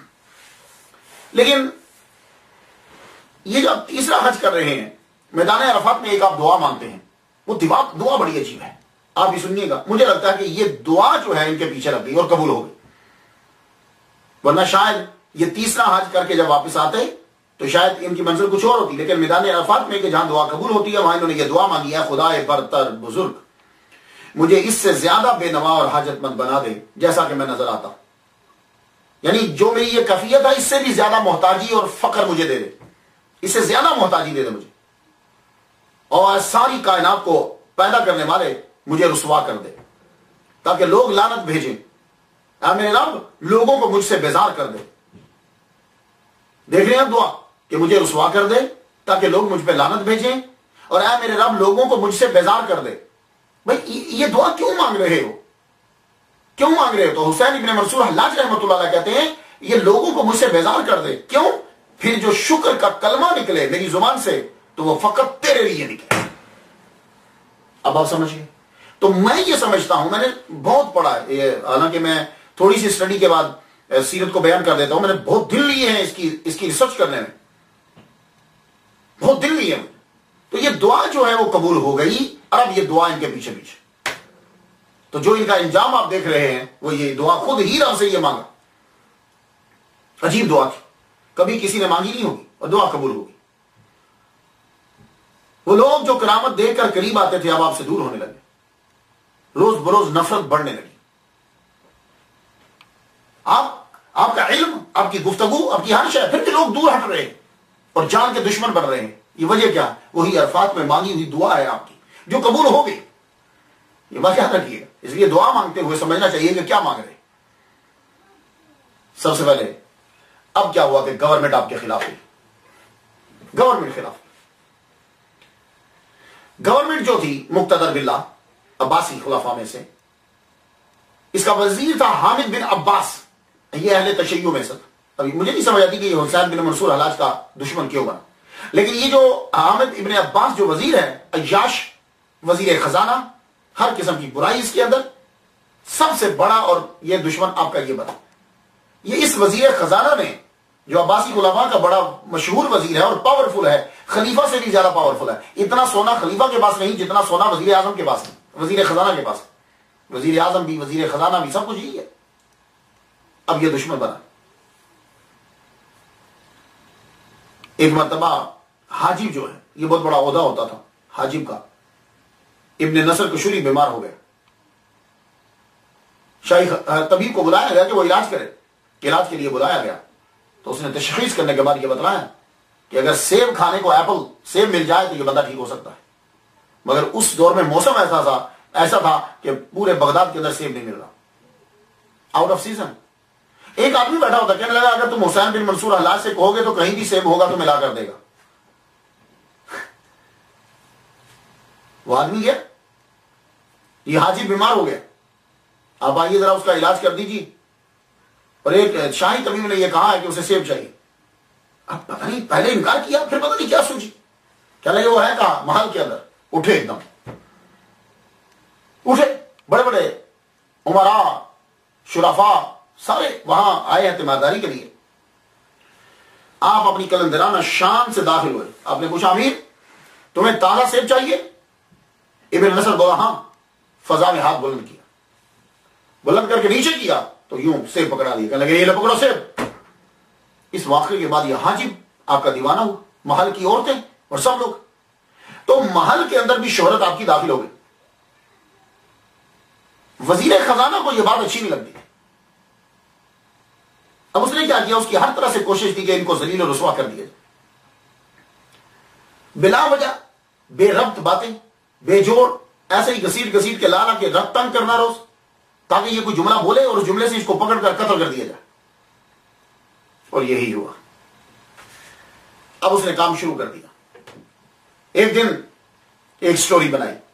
لیکن یہ جو آپ تیسرا حج کر رہے ہیں، میدان عرفات میں ایک آپ دعا مانگتے ہیں، وہ دعا بڑی عجیب ہے. آپ بھی سنیے گا. مجھے لگتا ہے کہ یہ دعا جو ہے ان کے پیچھے لگ گئی اور قبول ہو گئی، ورنہ شاید یہ تیسرا حج کر کے جب واپس آتے تو شاید ان کی منزل کچھ اور ہوتی. لیکن میدان عرفات میں کہ جہاں دعا قبول ہوتی ہے وہاں انہوں نے یہ دعا مانگی ہے، خدائے برتر بزرگ مجھے اس سے زیادہ بے نوا اور حاجت مند بنا دے جیسا کہ میں نظر آتا ہوں. یعنی جو میری یہ کیفیت ہے اس سے بھی زیادہ محتاجی اور فقر مجھے دے دے، اس سے زیادہ محتاجی دے دے مجھے، اور ساری کائنات کو پیدا کرنے والے مجھے رسوا کر دے. تاکہ لوگ لعنت بھیجیں، اے میرے رب لوگوں کو مجھ سے بیزار کر دے۔ دیکھ رہے ہیں دعا کہ مجھے رسوا کر دے تاکہ لوگ مجھ پہ لعنت بھیجیں، اور اے میرے رب لوگوں کو مجھ سے بیزار کر دے۔ بھائی یہ دعا کیوں مانگ رہے ہو؟ کیوں مانگ رہے ہو؟ تو حسین ابن منصور حلاج رحمۃ اللہ علیہ کہتے ہیں یہ لوگوں کو مجھ سے بیزار کر دے۔ کیوں؟ پھر جو شکر کا کلمہ نکلے میری زبان سے تو وہ فقط تیرے لیے نکلے۔ اب آپ سمجھئے؟ تو میں یہ سمجھتا ہوں، میں نے بہت پڑھا ہے، حالانکہ میں تھوڑی سی اسٹڈی کے بعد سیرت کو بیان کر دیتا ہوں، میں نے بہت دل لیے ہیں اس کی ریسرچ کرنے میں، بہت دل لیے ہیں۔ تو یہ دعا جو ہے وہ قبول ہو گئی، اور اب یہ دعا ان کے پیچھے پیچھے، تو جو ان کا انجام آپ دیکھ رہے ہیں وہ یہ دعا خود ہی رب سے یہ مانگا۔ عجیب دعا تھی، کبھی کسی نے مانگی نہیں ہوگی اور دعا قبول ہوگی۔ وہ لوگ جو کرامت دیکھ کر قریب آتے تھے اب آپ سے دور ہونے لگے، روز بروز نفرت بڑھنے لگی۔ آپ کا علم، آپ کی گفتگو، آپ کی ہر شے، پھر بھی لوگ دور ہٹ رہے ہیں اور جان کے دشمن بن رہے ہیں۔ یہ وجہ کیا؟ وہی عرفات میں مانگی ہوئی دعا ہے آپ کی جو قبول ہو گئی۔ یہ بات یاد رکھیے گا، اس لیے دعا مانگتے ہوئے سمجھنا چاہیے کہ کیا مانگ رہے ہیں۔ سب سے پہلے اب کیا ہوا کہ گورنمنٹ آپ کے خلاف ہوئی، گورنمنٹ خلاف۔ گورنمنٹ جو تھی مقتدر باللہ عباسی خلفاء میں سے، اس کا وزیر تھا حامد بن عباس، یہ اہل تشیع میں سے۔ ابھی مجھے نہیں سمجھ آتی کہ یہ حسین بن منصور حلاج کا دشمن کیوں بنا، لیکن یہ جو حامد ابن عباس جو وزیر ہے، عیاش وزیر خزانہ، ہر قسم کی برائی اس کے اندر، سب سے بڑا اور یہ دشمن آپ کا یہ بنا۔ یہ اس وزیر خزانہ نے جو عباسی خلفاء کا بڑا مشہور وزیر ہے اور پاورفل ہے، خلیفہ سے بھی زیادہ پاورفل ہے، اتنا سونا خلیفہ کے پاس نہیں جتنا سونا وزیر اعظم کے پاس ہے، وزیر خزانہ کے پاس ہے۔ وزیر اعظم بھی، وزیر خزانہ بھی، سب کچھ یہی ہے۔ اب یہ دشمن بنا۔ ایک مرتبہ حاجب جو ہے، یہ بہت بڑا عہدہ ہوتا تھا حاجب کا، ابن نصر کشوری بیمار ہو گیا، شاہی طبیب کو بلایا گیا کہ وہ علاج کرے، علاج کے لیے بلایا گیا تو اس نے تشخیص کرنے کے بعد یہ بتلایا کہ اگر سیب کھانے کو، ایپل سیب مل جائے تو یہ بندہ ٹھیک ہو سکتا ہے، مگر اس دور میں موسم ایسا تھا کہ پورے بغداد کے اندر سیب نہیں مل رہا، آؤٹ آف سیزن۔ ایک آدمی بیٹھا ہوتا کہنے لگا اگر تم حسین بن منصور حلاج سے کہو گے تو کہیں بھی سیب ہوگا تو ملا کر دے گا۔ وہ آدمی گیا، یہ حاجی بیمار ہو گیا، آپ آئیے ذرا اس کا علاج کر دیجیے، اور ایک شاہی طبیب نے یہ کہا ہے کہ اسے سیب چاہیے۔ اب پتہ نہیں، پہلے انکار کیا، پھر پتہ نہیں کیا سوچی، کیا لگے وہ ہے کہاں محل کے اندر، اٹھے ایک دم، اٹھے بڑے بڑے عمراء شرفاء سارے وہاں آئے ہیں تیمارداری کے لیے۔ آپ اپنی کلندرانہ شان سے داخل ہوئے، آپ نے پوچھا امیر تمہیں تازہ سیب چاہیے؟ ابن نصر بولا ہاں، فضا میں ہاتھ بلند کیا، بلند کر کے نیچے کیا تو یوں سیب پکڑا دیا، کہنے لگے یہ لے پکڑو سیب۔ اس واقعے کے بعد یہ حاجب آپ کا دیوانہ ہوا، محل کی عورتیں اور سب لوگ، تو محل کے اندر بھی شہرت آپ کی داخل ہو گئی۔ وزیر خزانہ کو یہ بات اچھی نہیں لگتی، اب اس نے کیا کیا، اس کی ہر طرح سے کوشش کی کہ ان کو ذلیل و رسوا کر دیا جائے، بلا وجہ بے ربط باتیں، بے جوڑ، ایسے ہی گھسیٹ گھسیٹ کے لانا کہ رب تنگ کرنا روز، تاکہ یہ کوئی جملہ بولے اور اس جملے سے اس کو پکڑ کر قتل کر دیا جائے، اور یہی ہوا۔ اب اس نے کام شروع کر دیا۔ ایک دن ایک سٹوری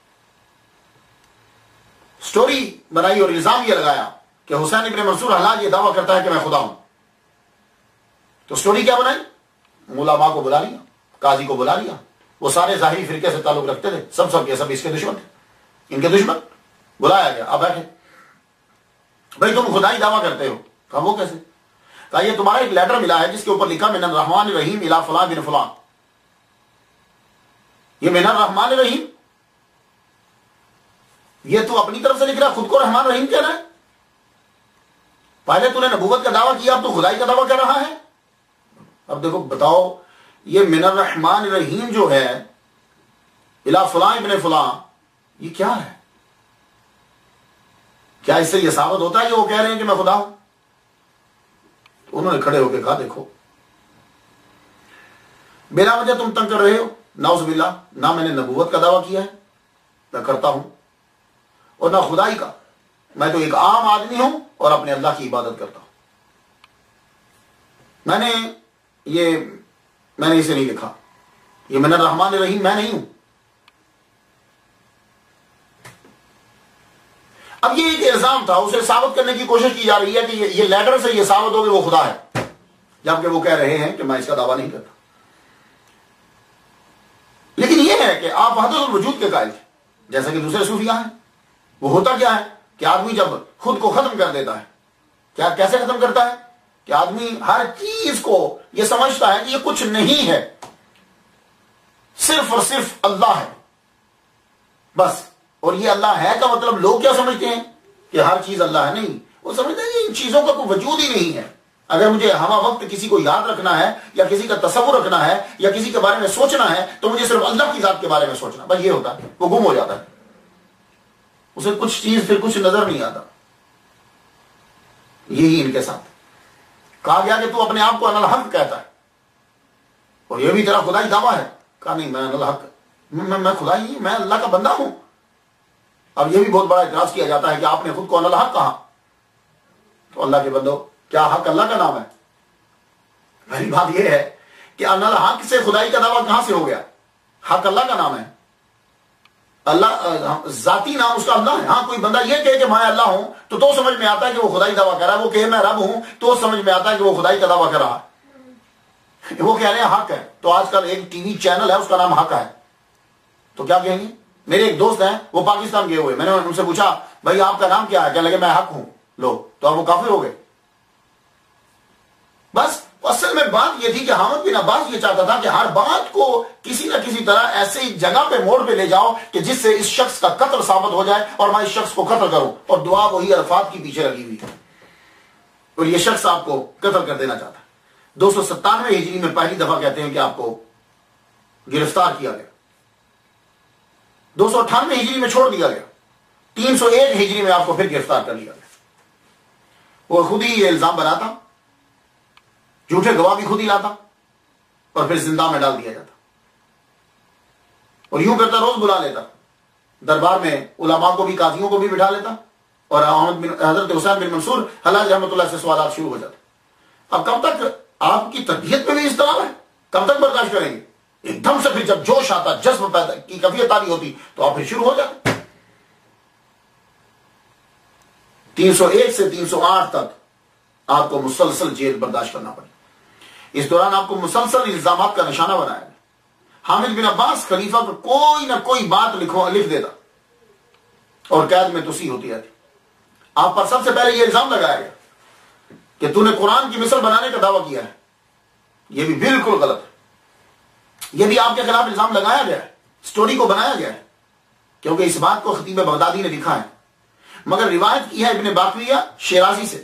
بنائی اور الزام یہ لگایا کہ حسین ابن منصور حلاج یہ دعویٰ کرتا ہے کہ میں خدا ہوں۔ تو سٹوری کیا بنائی، علماء کو بلا لیا، قاضی کو بلا لیا، وہ سارے ظاہری فرقے سے تعلق رکھتے تھے، سب کے سب اس کے دشمن تھے، ان کے دشمن بلایا گیا، اب بیٹھے، بھائی تم خدائی دعویٰ کرتے ہو؟ کہا وہ کیسے؟ کہا یہ تمہارا ایک لیٹر ملا ہے جس کے اوپر لکھا من الرحمن الرحیم الی فلان بن فلان، یہ من الرحمن الرحیم یہ تو اپنی طرف سے لکھ رہا، خود کو رحمان رحیم کہہ رہا ہے، پہلے تو نے نبوت کا دعویٰ کیا، اب تو خدائی کا دعویٰ کر رہا ہے۔ اب دیکھو بتاؤ، یہ من الرحمن الرحیم جو ہے الی فلان ابن فلان، یہ کیا ہے؟ کیا اس سے یہ ثابت ہوتا ہے کہ وہ کہہ رہے ہیں کہ میں خدا ہوں؟ تو انہوں نے کھڑے ہو کے کہا دیکھو بلا وجہ تم تنگ کر رہے ہو، نعوذ باللہ، نہ میں نے نبوت کا دعویٰ کیا ہے، نہ کرتا ہوں، اور نہ خدائی کا، میں تو ایک عام آدمی ہوں اور اپنے اللہ کی عبادت کرتا ہوں. میں نے اسے نہیں لکھا. یہ من الرحمن الرحیم میں نہیں ہوں. اب یہ ایک الزام تھا, اسے ثابت کرنے کی کوشش کی جا رہی ہے کہ یہ لیٹر سے یہ ثابت ہو کہ وہ خدا ہے, جبکہ وہ کہہ رہے ہیں کہ میں اس کا دعویٰ نہیں کرتا. لیکن یہ ہے کہ آپ وحدت الوجود کے قائل تھے, جیسا کہ دوسرے صوفیاء ہیں. وہ ہوتا کیا ہے کہ آدمی جب خود کو ختم کر دیتا ہے, کیا کیسے ختم کرتا ہے کہ آدمی ہر چیز کو یہ سمجھتا ہے کہ یہ کچھ نہیں ہے, صرف اور صرف اللہ ہے بس. اور یہ اللہ ہے کا مطلب لوگ کیا سمجھتے ہیں کہ ہر چیز اللہ ہے. نہیں, وہ سمجھتے ہیں کہ ان چیزوں کا کوئی وجود ہی نہیں ہے. اگر مجھے ہمہ وقت کسی کو یاد رکھنا ہے یا کسی کا تصور رکھنا ہے یا کسی کے بارے میں سوچنا ہے تو مجھے صرف اللہ کی ذات کے بارے میں سوچنا, بس یہ ہوتا ہے. وہ گم ہو جاتا ہے, اسے کچھ چیز پھر کچھ نظر نہیں آتا. یہی ان کے ساتھ کہا گیا کہ تو اپنے آپ کو انا الحق کہتا ہے اور یہ بھی تیرا خدائی دعویٰ ہے. کہا نہیں, میں انا الحق, میں خدائی, میں اللہ کا بندہ ہوں. اب یہ بھی بہت بڑا اعتراض کیا جاتا ہے کہ آپ نے خود کو انا الحق کہا. تو اللہ کے بندو, کیا حق اللہ کا نام ہے؟ پہلی بات یہ ہے کہ انا الحق سے خدائی کا دعویٰ کہاں سے ہو گیا؟ حق اللہ کا نام ہے. اللہ ذاتی نام اس کا اللہ ہے. ہاں, کوئی بندہ یہ کہے کہ میں اللہ ہوں تو سمجھ میں آتا ہے کہ وہ خدائی دعویٰ کر رہا ہے. وہ کہے میں رب ہوں تو سمجھ میں آتا ہے کہ وہ خدائی کا دعویٰ کر رہا ہے. وہ کہہ رہے ہیں حق ہے. تو آج کل ایک ٹی وی چینل ہے, اس کا نام حق ہے, تو کیا کہیں گے؟ میرے ایک دوست ہیں, وہ پاکستان گئے ہوئے, میں نے ان سے پوچھا بھائی آپ کا نام کیا ہے؟ کہنے لگے میں حق ہوں. لو, تو اب وہ کافر ہو گئے. بس اصل میں بات یہ تھی کہ حامد بن عباس یہ چاہتا تھا کہ ہر بات کو کسی نہ کسی طرح ایسی جگہ پہ موڑ پہ لے جاؤ کہ جس سے اس شخص کا قتل ثابت ہو جائے اور میں اس شخص کو قتل کروں, اور دعا وہی الفاظ کی پیچھے لگی ہوئی ہے, اور یہ شخص آپ کو قتل کر دینا چاہتا ہے. 297 ہجری میں پہلی دفعہ کہتے ہیں کہ آپ کو گرفتار کیا گیا. 298 ہجری میں چھوڑ دیا گیا. 301 ہجری میں آپ کو پھر گرفتار کر لیا گیا. وہ خود ہی یہ الزام بناتا, جھوٹے گواہ بھی خود ہی لاتا اور پھر زندہ میں ڈال دیا جاتا. اور یوں کرتا, روز بلا لیتا دربار میں, علماء کو بھی, قاضیوں کو بھی بٹھا لیتا, اور حضرت حسین بن منصور حلاج رحمۃ اللہ سے سوالات شروع ہو جاتے. اب کب تک آپ کی تربیت میں بھی اضطراب ہے, کب تک برداشت کریں گے؟ ایک دم سے پھر جب جوش آتا, جذب پیدا کی کیفیت تاری ہوتی تو آپ پھر شروع ہو جاتے. 301 سے 308 تک آپ کو مسلسل جیل برداشت کرنا پڑی. اس دوران آپ کو مسلسل الزامات کا نشانہ بنایا گیا. حامد بن عباس خلیفہ کو کوئی نہ کوئی بات لکھ دیتا اور قید میں توسیع ہوتی رہتی. آپ پر سب سے پہلے یہ الزام لگایا گیا کہ تو نے قرآن کی مثل بنانے کا دعویٰ کیا ہے. یہ بھی بالکل غلط ہے. یہ بھی آپ کے خلاف الزام لگایا گیا ہے, سٹوری کو بنایا گیا ہے, کیونکہ اس بات کو خطیب بغدادی نے لکھا ہے, مگر روایت کی ہے ابن باقویہ شیرازی سے,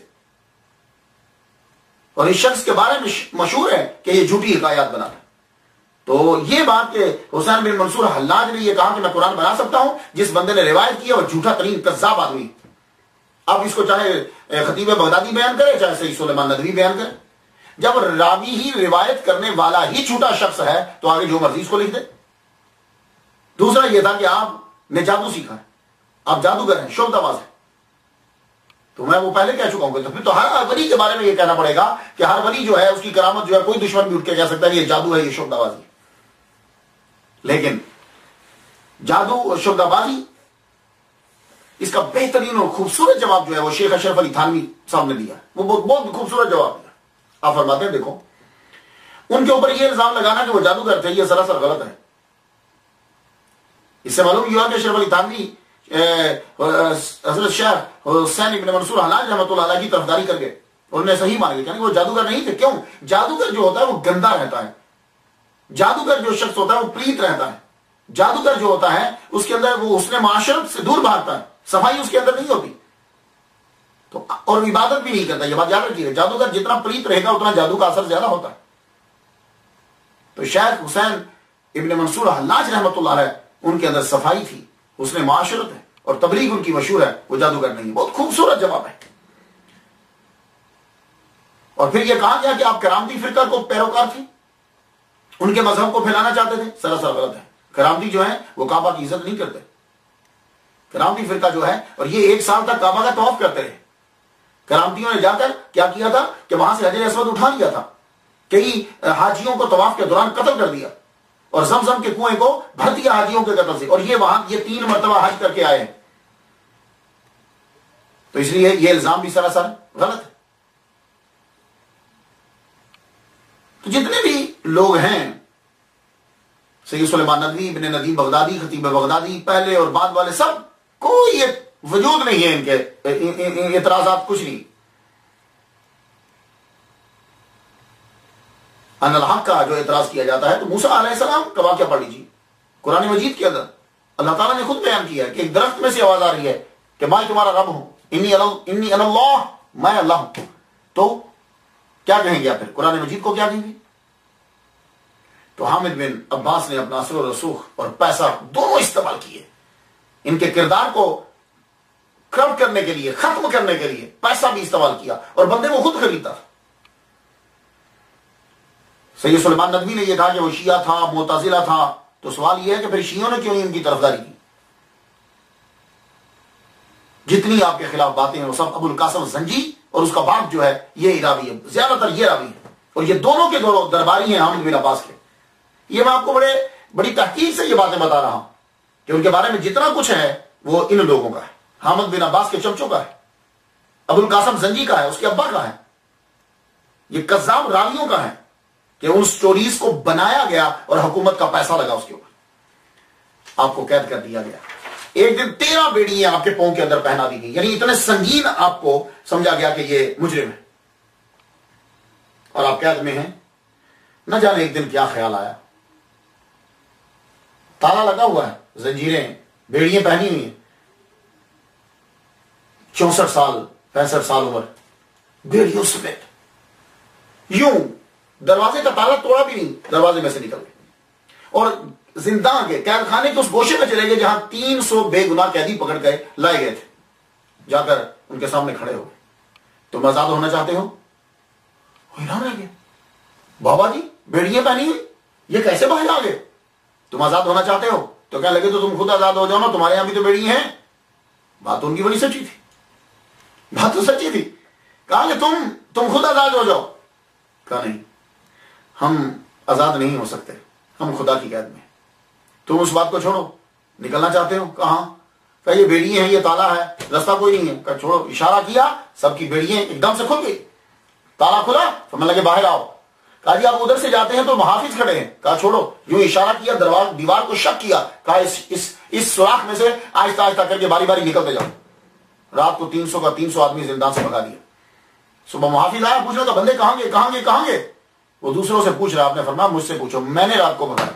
اور اس شخص کے بارے میں مشہور ہے کہ یہ جھوٹی حکایات بناتا ہے. تو یہ بات کہ حسین بن منصور حلاج نے یہ کہا کہ میں قرآن بنا سکتا ہوں, جس بندے نے روایت کی ہے وہ جھوٹا ترین کذاب آدمی. اب اس کو چاہے خطیب بغدادی بیان کرے, چاہے سید سلیمان ندوی بیان کرے, جب راوی ہی روایت کرنے والا ہی جھوٹا شخص ہے تو آگے جو مرضی اس کو لکھ دے. دوسرا یہ تھا کہ آپ نے جادو سیکھا ہے, آپ جادوگر ہیں, شعبدہ باز ہیں. تو میں وہ پہلے کہہ چکا ہوں کہ پھر تو ہر ولی کے بارے میں یہ کہنا پڑے گا کہ ہر ولی جو ہے اس کی کرامت جو ہے کوئی دشمن بھی اٹھ کے کہہ سکتا ہے کہ یہ جادو ہے, یہ شعبدہ بازی. لیکن جادو اور شعبدہ بازی, اس کا بہترین اور خوبصورت جواب جو ہے وہ شیخ اشرف علی تھانوی صاحب نے دیا. وہ بہت خوبصورت جواب دیا. آپ فرماتے ہیں دیکھو, ان کے اوپر یہ الزام لگانا کہ وہ جادوگر تھے یہ سراسر غلط ہے. اس سے معلوم یہ ہوا کہ اشرف علی تھانوی حضرت شیخ حسین ابن منصور حلاج رحمۃ اللہ علیہ کی طرفداری کر گئے. انہوں نے صحیح مان لیا کہ وہ جادوگر نہیں تھے. کیوں؟ جادوگر جو ہوتا ہے وہ گندا رہتا ہے. جادوگر جو شخص ہوتا ہے وہ پلیت رہتا ہے. جادوگر جو ہوتا ہے اس کے اندر وہ حسن معاشرت سے دور بھاگتا ہے, صفائی اس کے اندر نہیں ہوتی, تو اور عبادت بھی نہیں کرتا. یہ بات یاد رکھیے, جادوگر جتنا پلیت رہے گا اتنا جادو کا اثر زیادہ ہوتا ہے. تو شیخ حسین ابن منصور حلاج رحمۃ اللہ علیہ, ان کے اندر صفائی تھی, اس نے معاشرت ہے, اور تبلیغ ان کی مشہور ہے, وہ جادوگر نہیں. بہت خوبصورت جواب ہے. اور پھر یہ کہا گیا کہ آپ کرامتی فرقہ کو پیروکار تھے, ان کے مذہب کو پھیلانا چاہتے تھے. سراسر غلط ہے. کرامتی جو ہیں وہ کعبہ کی عزت نہیں کرتے. کرامتی فرقہ جو ہے، اور یہ 1 سال تک کعبہ کا طواف کرتے رہے. کرامتیوں نے جا کر کیا کیا تھا کہ وہاں سے حجر اسود اٹھا لیا تھا، کئی حاجیوں کو طواف کے دوران قتل کر دیا اور زمزم کے کنویں کو بھر دیا حاجیوں کے قتل سے، اور یہ وہاں یہ 3 مرتبہ حج کر کے آئے ہیں. تو اس لیے یہ الزام بھی سراسر غلط ہے. تو جتنے بھی لوگ ہیں، سید سلیمان ندوی، ابن ندیم بغدادی، خطیب بغدادی، پہلے اور بعد والے، سب کوئی وجود نہیں ہے ان کے اعتراضات، کچھ نہیں. ان الحق کا جو اعتراض کیا جاتا ہے، تو موسیٰ علیہ السلام کا واقعہ پڑھ لیجیے قرآن مجید کے اندر. اللہ تعالیٰ نے خود بیان کیا ہے کہ ایک درخت میں سے آواز آ رہی ہے کہ میں تمہارا رب ہوں، انی اللہ، میں اللہ ہوں. تو کیا کہیں گے پھر قرآن مجید کو کیا کہیں گے؟ تو حامد بن عباس نے اپنا اثر و رسوخ اور پیسہ دونوں استعمال کیے، ان کے کردار کو کرب کرنے کے لیے، ختم کرنے کے لیے پیسہ بھی استعمال کیا، اور بندے وہ خود خریدتا تھا. سید سلیمان ندوی نے یہ کہا کہ وہ شیعہ تھا، معتزلہ تھا. تو سوال یہ ہے کہ پھر شیعوں نے کیوں نہیں ان کی طرفداری کی؟ جتنی آپ کے خلاف باتیں ہیں وہ سب ابو القاسم زنجی اور اس کا باپ جو ہے یہ راوی ہے، زیادہ تر یہ راوی ہے، اور یہ دونوں کے دونوں درباری ہیں حامد بن عباس کے. یہ میں آپ کو بڑی تحقیق سے یہ باتیں بتا رہا ہوں کہ ان کے بارے میں جتنا کچھ ہے وہ ان لوگوں کا ہے. حامد بن عباس کے چمچوں کا ہے، ابو القاسم زنجی کا ہے، اس کے ابا کا ہے. یہ کذاب راویوں کا ہے کہ ان سٹوریز کو بنایا گیا اور حکومت کا پیسہ لگا اس کے اوپر، آپ کو قید کر دیا گیا. ایک دن 13 بیڑیاں آپ کے پاؤں کے اندر پہنا دی گئی، یعنی اتنے سنگین آپ کو سمجھا گیا کہ یہ مجرم ہے اور آپ قید میں ہیں. نہ جانے ایک دن کیا خیال آیا، تالا لگا ہوا ہے، زنجیریں، بیڑیاں پہنی ہوئی ہیں، 64 سال 65 سال عمر، بیڑیوں سمیت یوں دروازے کا تالا توڑا بھی نہیں، دروازے میں سے نکل گئے اور زندان کے قید خانے کے اس گوشے میں چلے گئے جہاں 300 بے گناہ قیدی پکڑ کے لائے گئے تھے. جا کر ان کے سامنے کھڑے ہو گئے. تم آزاد ہونا چاہتے ہو؟ حیران رہ گئے، بابا جی بیڑیاں پہنی ہوئی، یہ کیسے باہر آ گئے؟ تم آزاد ہونا چاہتے ہو؟ تو کہنے لگے تو تم خود آزاد ہو جاؤ نا، تمہارے یہاں بھی تو بیڑی ہیں. بات تو ان کی بڑی سچی تھی، بات تو سچی تھی. کہا کہ تم خود آزاد ہو جاؤ. کہا نہیں، ہم آزاد نہیں ہو سکتے، ہم خدا کی قید میں. تم اس بات کو چھوڑو، نکلنا چاہتے ہو؟ کہاں؟ کہا یہ بیڑیاں ہیں، یہ تالا ہے، راستہ کوئی نہیں ہے. کہا چھوڑو. اشارہ کیا، سب کی بیڑیاں ایک دم سے کھل گئی، تالا کھلا. فرمانے لگے باہر آؤ. کہا جی آپ ادھر سے جاتے ہیں تو محافظ کھڑے ہیں. کہا چھوڑو. یوں اشارہ کیا، دیوار کو شک کیا. کہا اس سوراخ میں سے آہستہ آہستہ کر کے باری باری نکلتے جاؤ. رات کو 300 کا 300 آدمی زندان سے بھگا دیا. صبح محافظ آیا، پوچھ رہا تھا بندے کہاں گے کہاں گے کہاں گے؟ وہ دوسروں سے پوچھ رہا. آپ نے فرمایا مجھ سے پوچھو، میں نے رات کو بتایا،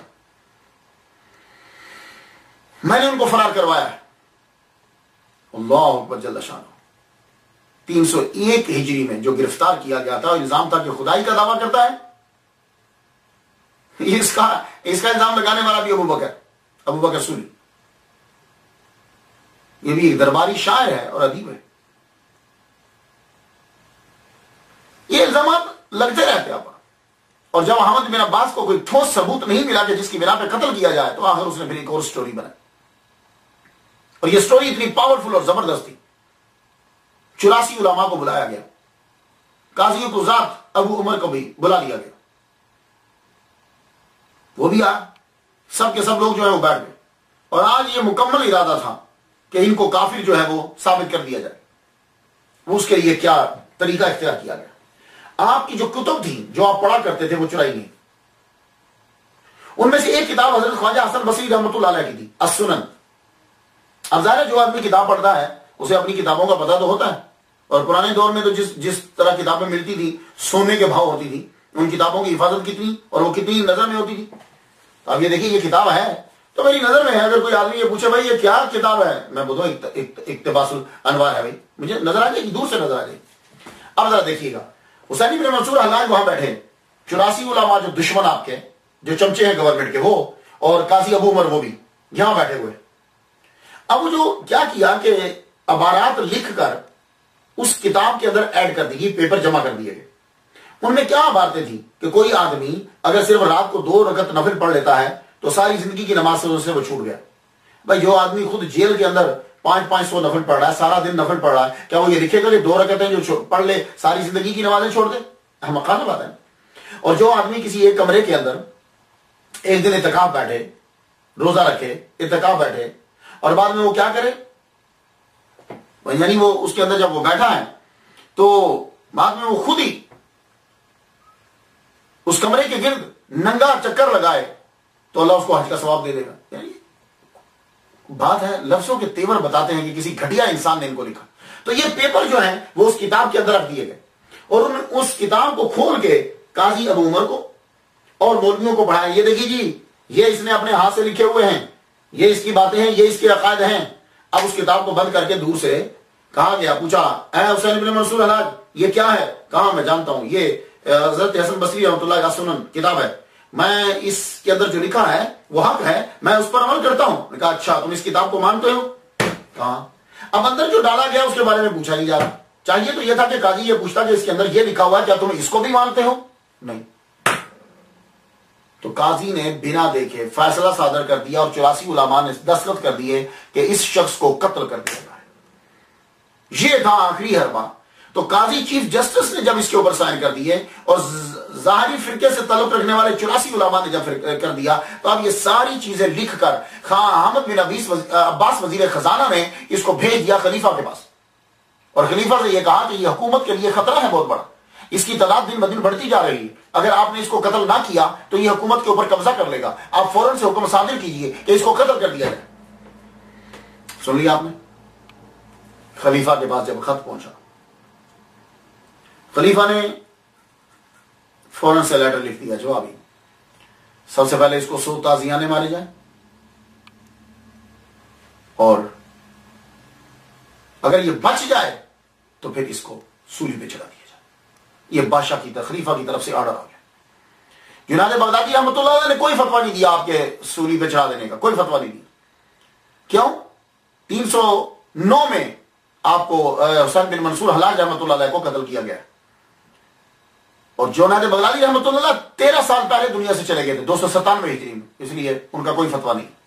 میں نے ان کو فرار کروایا ہے. اللہ اکبر جل شانہ. 301 ہجری میں جو گرفتار کیا گیا تھا، الزام تھا کہ خدائی کا دعویٰ کرتا ہے. اس کا الزام لگانے والا بھی ابو بکر سوری. یہ بھی ایک درباری شاعر ہے اور ادیب ہے. یہ الزامات لگتے رہتے ہیں. اور جب حامد بن عباس کو کوئی ٹھوس ثبوت نہیں ملا کہ جس کی بنا پہ قتل کیا جائے، تو آخر اس نے پھر ایک اور سٹوری بنائی. اور یہ سٹوری اتنی پاورفل اور زبردست تھی. 84 علماء کو بلایا گیا، قاضیوں کو ذات ابو عمر کو بھی بلا لیا گیا. وہ بھی آیا، سب کے سب لوگ جو ہے وہ بیٹھ گئے. اور آج یہ مکمل ارادہ تھا کہ ان کو کافر جو ہے وہ ثابت کر دیا جائے. وہ اس کے لیے کیا طریقہ اختیار کیا گیا. آپ کی جو کتب تھی جو آپ پڑھا کرتے تھے وہ چرائی گئی. ان میں سے ایک کتاب حضرت خواجہ حسن بصری رحمۃ اللہ علیہ کی تھی، السنن. اب ظاہر جو آدمی کتاب پڑھتا ہے اسے اپنی کتابوں کا پتہ تو ہوتا ہے. اور پرانے دور میں تو جس طرح کتابیں ملتی تھی سونے کے بھاؤ ہوتی تھی. ان کتابوں کی حفاظت کتنی اور وہ کتنی نظر میں ہوتی تھی. اب یہ دیکھیے یہ کتاب ہے تو میری نظر میں ہے. اگر کوئی آدمی یہ پوچھے بھائی یہ کیا کتاب ہے، میں بولوں اقتباس الانوار ہے. بھائی مجھے نظر آ جائے گی، دور سے نظر آ جائے گی. اب ذرا دیکھیے گا، حسین بن منصور حلاج وہاں بیٹھے، 84 علماء جو دشمن آپ کے، جو چمچے ہیں گورنمنٹ کے، وہ اور قاضی ابو عمر وہ بھی یہاں بیٹھے ہوئے. اب وہ جو کیا کہ عبارات لکھ کر اس کتاب کے اندر ایڈ کر دی گئی، پیپر جمع کر دیے گئے. ان میں کیا عبارتیں تھیں کہ کوئی آدمی اگر صرف رات کو 2 رکعت نفل پڑھ لیتا ہے تو ساری زندگی کی نماز سے وہ چھوٹ گیا. بھائی جو آدمی خود جیل کے اندر 500 نفل پڑھ رہا ہے، سارا دن نفل پڑھ رہا ہے، کیا وہ یہ لکھے گا کہ 2 رکعتیں جو پڑھ لے ساری زندگی کی نمازیں چھوڑ دے؟ احمقانہ بات ہے۔ اور جو آدمی کسی ایک کمرے کے اندر ایک دن اعتکاف بیٹھے، روزہ رکھے، اعتکاف بیٹھے، اور بعد میں وہ کیا کرے، یعنی وہ اس کے اندر جب وہ بیٹھا ہے تو بعد میں وہ خود ہی اس کمرے کے گرد ننگا چکر لگائے تو اللہ اس کو حج کا ثواب دے دے گا۔ یعنی بات ہے، لفظوں کے تیور بتاتے ہیں کہ کسی گھٹیا انسان نے ان کو لکھا۔ تو یہ پیپر جو ہیں وہ اس کتاب کے اندر رکھ دیے گئے، اور انہوں نے اس کتاب کو کھول کے قاضی ابو عمر کو اور مولویوں کو پڑھایا، یہ دیکھیے جی یہ اس نے اپنے ہاتھ سے لکھے ہوئے ہیں، یہ اس کی باتیں ہیں، یہ اس کے عقائد ہیں۔ اب اس کتاب کو بند کر کے دور سے کہا گیا، پوچھا اے حسین بن منصور حلاج یہ کیا ہے؟ کہا میں جانتا ہوں، یہ حضرت حسن بصری رحمۃ اللہ کا سنن کتاب ہے، میں اس کے اندر جو لکھا ہے وہ حق ہے، میں اس پر عمل کرتا ہوں۔ نے کہا اچھا تم اس کتاب کو مانتے ہو؟ کہا۔ اب اندر جو ڈالا گیا اس کے بارے میں پوچھا نہیں جا رہا، چاہیے تو یہ تھا کہ قاضی یہ پوچھتا کہ اس کے اندر یہ لکھا ہوا ہے کیا تم اس کو بھی مانتے ہو؟ نہیں۔ تو قاضی نے بنا دیکھے فیصلہ صادر کر دیا اور 84 علماء نے دستخط کر دیے کہ اس شخص کو قتل کر دیا جائے۔ یہ تھا آخری حربہ۔ تو قاضی چیف جسٹس نے جب اس کے اوپر سائن کر دیے اور ظاہری فرقے سے تعلق رکھنے والے 84 علماء نے جب کر دیا، تو اب یہ ساری چیزیں لکھ کر خان احمد بن عباس وزیر خزانہ نے اس کو بھیج دیا خلیفہ کے پاس، اور خلیفہ سے یہ کہا کہ یہ حکومت کے لیے خطرہ ہے بہت بڑا، اس کی تعداد دن بدن بڑھتی جا رہی ہے، اگر آپ نے اس کو قتل نہ کیا تو یہ حکومت کے اوپر قبضہ کر لے گا، آپ فوراً سے حکم صادر کیجئے کہ اس کو قتل کر دیا جائے۔ سن لیا آپ نے؟ خلیفہ کے پاس جب خط پہنچا، خلیفہ نے فوراً سے لیٹر لکھ دیا جوابی، سب سے پہلے اس کو 100 تازیانے مارے جائیں، اور اگر یہ بچ جائے تو پھر اس کو سولی پہ چڑھا دیا جائے۔ یہ بادشاہ کی خلیفہ کی طرف سے آرڈر آ گیا۔ جنید بغدادی رحمۃ اللہ علیہ نے کوئی فتویٰ نہیں دیا آپ کے سولی پہ چڑھا دینے کا، کوئی فتویٰ نہیں دیا۔ کیوں؟ 309 میں آپ کو حسین بن منصور حلاج رحمۃ اللہ علیہ کو قتل کیا گیا، اور جنید بغدادی رحمۃ اللہ 13 سال پہلے دنیا سے چلے گئے تھے 297 ہجری میں، اس لیے ان کا کوئی فتویٰ نہیں۔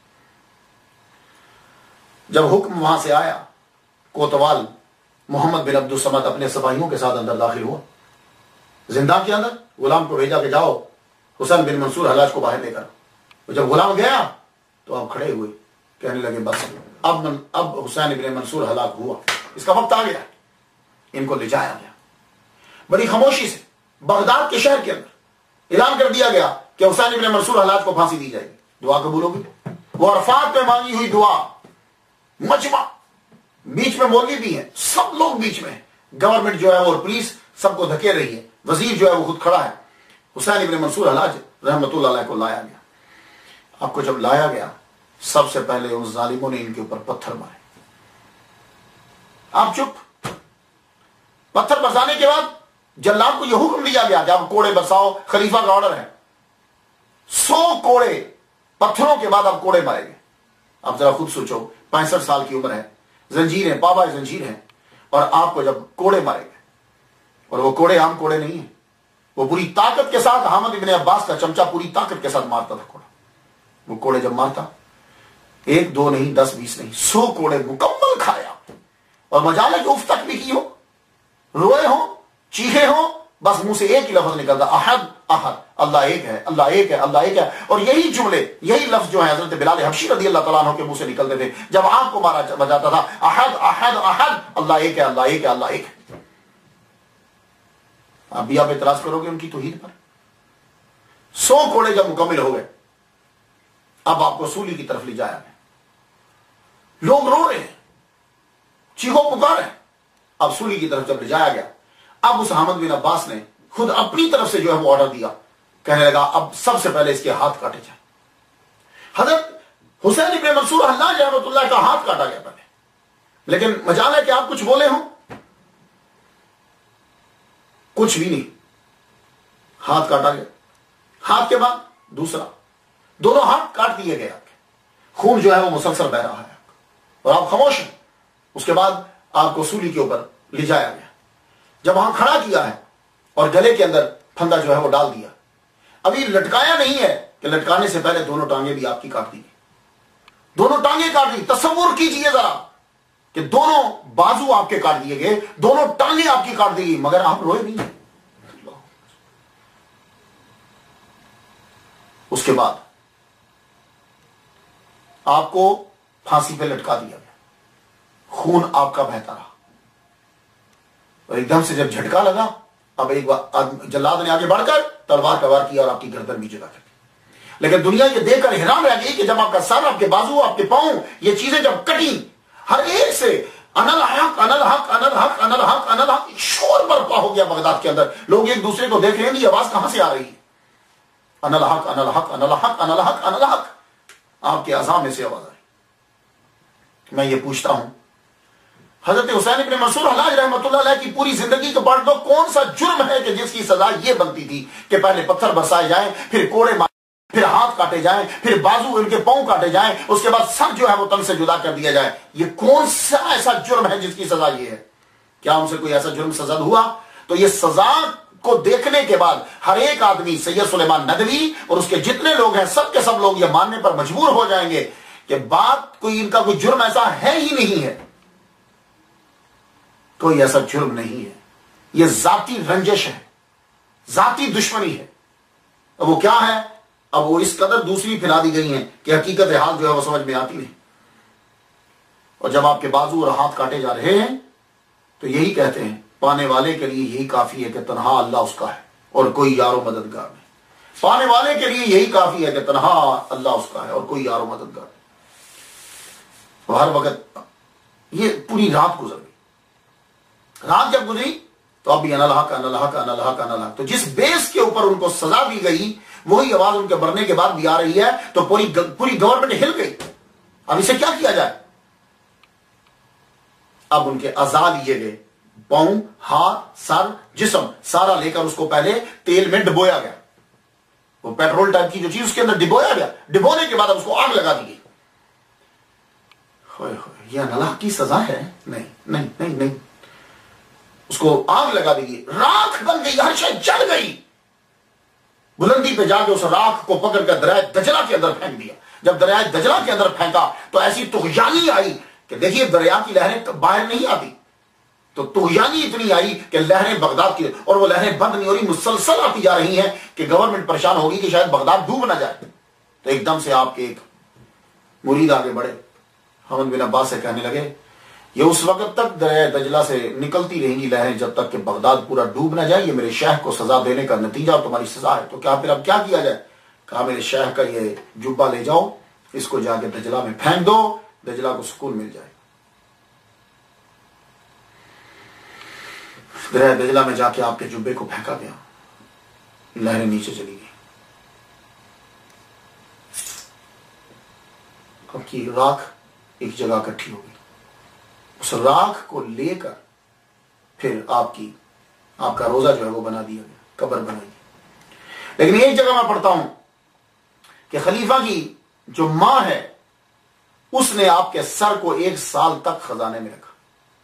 جب حکم وہاں سے آیا، کوتوال محمد بن عبد الصمد اپنے سپاہیوں کے ساتھ اندر داخل ہوا، زندان کے اندر غلام کو بھیجا کہ جاؤ حسین بن منصور حلاج کو باہر لے کر۔ جب غلام گیا تو اب کھڑے ہوئے، کہنے لگے بس اب حسین بن منصور ہلاک ہوا، اس کا وقت آ گیا، ان کو لے جایا گیا۔ بڑی خاموشی سے بغداد کے شہر کے اندر اعلان کر دیا گیا کہ حسین بن منصور حلاج کو پھانسی دی جائے گی، دعا قبول ہوگی۔ وہ عرفات میں مانگی ہوئی دعا، مجمع، بیچ میں مولوی بھی ہیں، سب لوگ بیچ میں ہیں، گورنمنٹ جو ہے اور پولیس سب کو دھکے رہی ہے، وزیر جو ہے وہ خود کھڑا ہے۔ حسین بن منصور حلاج رحمۃ اللہ علیہ کو لایا گیا۔ آپ کو جب لایا گیا، سب سے پہلے ان ظالموں نے ان کے اوپر پتھر مارے۔ آپ چپ۔ پتھر برسانے کے بعد جلاد کو یہ حکم دیا گیا کہ آپ کوڑے برساؤ، خلیفہ کا آرڈر ہے۔ 100 کوڑے پتھروں کے بعد آپ کوڑے مارے گئے۔ آپ ذرا خود سوچو، 65 سال کی عمر ہے، زنجیر ہے، پابا زنجیر ہے، اور آپ کو جب کوڑے مارے گئے، اور وہ کوڑے عام کوڑے نہیں ہیں، وہ پوری طاقت کے ساتھ حامد ابن عباس کا چمچہ پوری طاقت کے ساتھ مارتا تھا کوڑا۔ وہ کوڑے جب مارتا، 1 2 نہیں، 10 20 نہیں، 100 کوڑے مکمل کھایا، اور مجال ہے کہ اف تک بھی کی ہو، روئے ہوں، چیخے ہوں، بس منہ سے ایک ہی لفظ نکلتا، احد احد، اللہ ایک ہے، اللہ ایک ہے، اللہ ایک ہے۔ اور یہی جملے، یہی لفظ جو ہے حضرت بلال حبشی رضی اللہ تعالیٰ عنہ کے منہ سے نکلتے تھے جب آپ کو مارا جاتا تھا، احد احد احد، اللہ ایک ہے، اللہ ایک ہے، اللہ ایک ہے۔ اب بھی آپ اعتراض کرو گے ان کی توحید پر؟ 100 کوڑے جب مکمل ہو گئے، اب آپ کو سولی کی طرف لے جایا گیا، لوگ رو رہے ہیں، چیخو پکار ہے۔ اب سولی کی طرف جب لے جایا گیا، اب اس حامد بن عباس نے خود اپنی طرف سے جو ہے وہ آرڈر دیا، کہنے لگا اب سب سے پہلے اس کے ہاتھ کاٹے جائیں۔ حضرت حسین بن منصور حلاج رحمۃ اللہ کا ہاتھ کاٹا گیا پہلے، لیکن مجال ہے کہ آپ کچھ بولے ہوں، کچھ بھی نہیں، ہاتھ کاٹا گیا۔ ہاتھ کے بعد دوسرا، دونوں ہاتھ کاٹ دیے گئے، آپ کے خون جو ہے وہ مسلسل بہ رہا ہے، اور آپ خاموش ہیں۔ اس کے بعد آپ کو سولی کے اوپر لے جایا گیا، جب وہاں کھڑا کیا ہے اور گلے کے اندر پھندا جو ہے وہ ڈال دیا۔ ابھی لٹکایا نہیں ہے کہ لٹکانے سے پہلے دونوں ٹانگیں بھی آپ کی کاٹ دی، دونوں ٹانگیں کاٹ دی۔ تصور کیجئے ذرا، کہ دونوں بازو آپ کے کاٹ دیے گئے, دونوں ٹانگیں آپ کی کاٹ دی گئی, مگر آپ روئے نہیں. اس کے بعد آپ کو پھانسی پہ لٹکا دیا گیا, خون آپ کا بہتا رہا, اور ایک دم سے جب جھٹکا لگا, اب ایک بار جلاد نے آگے بڑھ کر تلوار کا وار کیا اور آپ کی گردن بھی جگہ کر دی. لیکن دنیا یہ دیکھ کر حیران رہ گئی کہ جب آپ کا سر, آپ کے بازو, آپ کے پاؤں, یہ چیزیں جب کٹی, ہر ایک سے انل حق انل حق انل حق انل حق انل حق شور برپا ہو گیا بغداد کے اندر. لوگ ایک دوسرے کو دیکھ رہے ہیں, یہ آواز کہاں سے آ رہی ہے؟ انل حق انل حق انل حق انل حق انل حق, آپ کے اذان میں سے آواز آئی. میں یہ پوچھتا ہوں, حضرت حسین ابن منصور حلاج رحمۃ اللہ علیہ کی پوری زندگی کو پڑھ دو, کون سا جرم ہے کہ جس کی سزا یہ بنتی تھی کہ پہلے پتھر برسائے جائیں, پھر کوڑے مارے, پھر ہاتھ کاٹے جائیں, پھر بازو ان کے پاؤں کاٹے جائیں, اس کے بعد سر جو ہے وہ تن سے جدا کر دیا جائے. یہ کون سا ایسا جرم ہے جس کی سزا یہ ہے؟ کیا ان سے کوئی ایسا جرم سزا ہوا؟ تو یہ سزا کو دیکھنے کے بعد ہر ایک آدمی, سید سلیمان ندوی اور اس کے جتنے لوگ ہیں, سب کے سب لوگ یہ ماننے پر مجبور ہو جائیں گے کہ بات کوئی ان کا کوئی جرم ایسا ہے ہی نہیں ہے, کوئی ایسا جرم نہیں ہے. یہ ذاتی رنجش ہے, ذاتی دشمنی ہے. اب وہ کیا ہے؟ اب وہ اس قدر دوسری پھیلا دی گئی ہیں کہ حقیقت حال جو ہے وہ سمجھ میں آتی نہیں. اور جب آپ کے بازو اور ہاتھ کاٹے جا رہے ہیں تو یہی کہتے ہیں, پانے والے کے لیے یہی کافی ہے کہ تنہا اللہ اس کا ہے اور کوئی یار و مددگار نہیں. پانے والے کے لیے یہی کافی ہے کہ تنہا اللہ اس کا ہے اور کوئی یار و مددگار نہیں. ہر وقت یہ پوری رات گزر گئی. رات جب گزری تو اب بھی انل حق انل حق انل حق انل حق. تو جس بیس کے اوپر ان کو سزا دی گئی وہی آواز ان کے مرنے کے بعد بھی آ رہی ہے, تو پوری گورنمنٹ ہل گئی. اب اسے کیا کیا جائے؟ اب ان کے اعضاء لیے گئے, پاؤں, ہاتھ, سر, جسم سارا لے کر اس کو پہلے تیل میں ڈبویا گیا. وہ پیٹرول ٹائپ کی جو چیز اس کے اندر ڈبویا گیا. ڈبونے کے بعد اب اس کو آگ لگا دی گئی. یہ انل حق کی سزا ہے؟ نہیں نہیں نہیں نہیں. اس کو آگ لگا دی گئی, راکھ بن گئی, ہر شے جل گئی. بلندی پہ جا کے اس راکھ کو پکڑ کر دریائے دجلہ کے اندر پھینک دیا. جب دریائے دجلہ کے اندر پھینکا تو ایسی طغیانی آئی کہ دیکھیے دریا کی لہریں باہر نہیں آتی, تو طغیانی اتنی آئی کہ لہریں بغداد کی, اور وہ لہریں بند نہیں ہو رہی, مسلسل آتی جا رہی ہیں کہ گورنمنٹ پریشان ہوگی کہ شاید بغداد ڈوب نہ جائے. تو ایک دم سے آپ کے ایک مرید آگے بڑھے, حمد بن عباس سے کہنے لگے, یہ اس وقت تک دریائے دجلہ سے نکلتی رہیں گی لہریں جب تک کہ بغداد پورا ڈوب نہ جائے. یہ میرے شیخ کو سزا دینے کا نتیجہ اور تمہاری سزا ہے. تو کیا پھر اب کیا کیا جائے؟ کہا میرے شیخ کا یہ جبہ لے جاؤ, اس کو جا کے دجلہ میں پھینک دو, دجلہ کو سکون مل جائے. دریائے دجلہ میں جا کے آپ کے جبے کو پھینکا گیا, لہریں نیچے چلی گئی. اب کی راکھ ایک جگہ اکٹھی ہو گئی. اس راکھ کو لے کر پھر آپ کا روزہ جو ہے وہ بنا دیا گیا, قبر بنائی گئی. لیکن ایک جگہ میں پڑھتا ہوں کہ خلیفہ کی جو ماں ہے اس نے آپ کے سر کو 1 سال تک خزانے میں رکھا.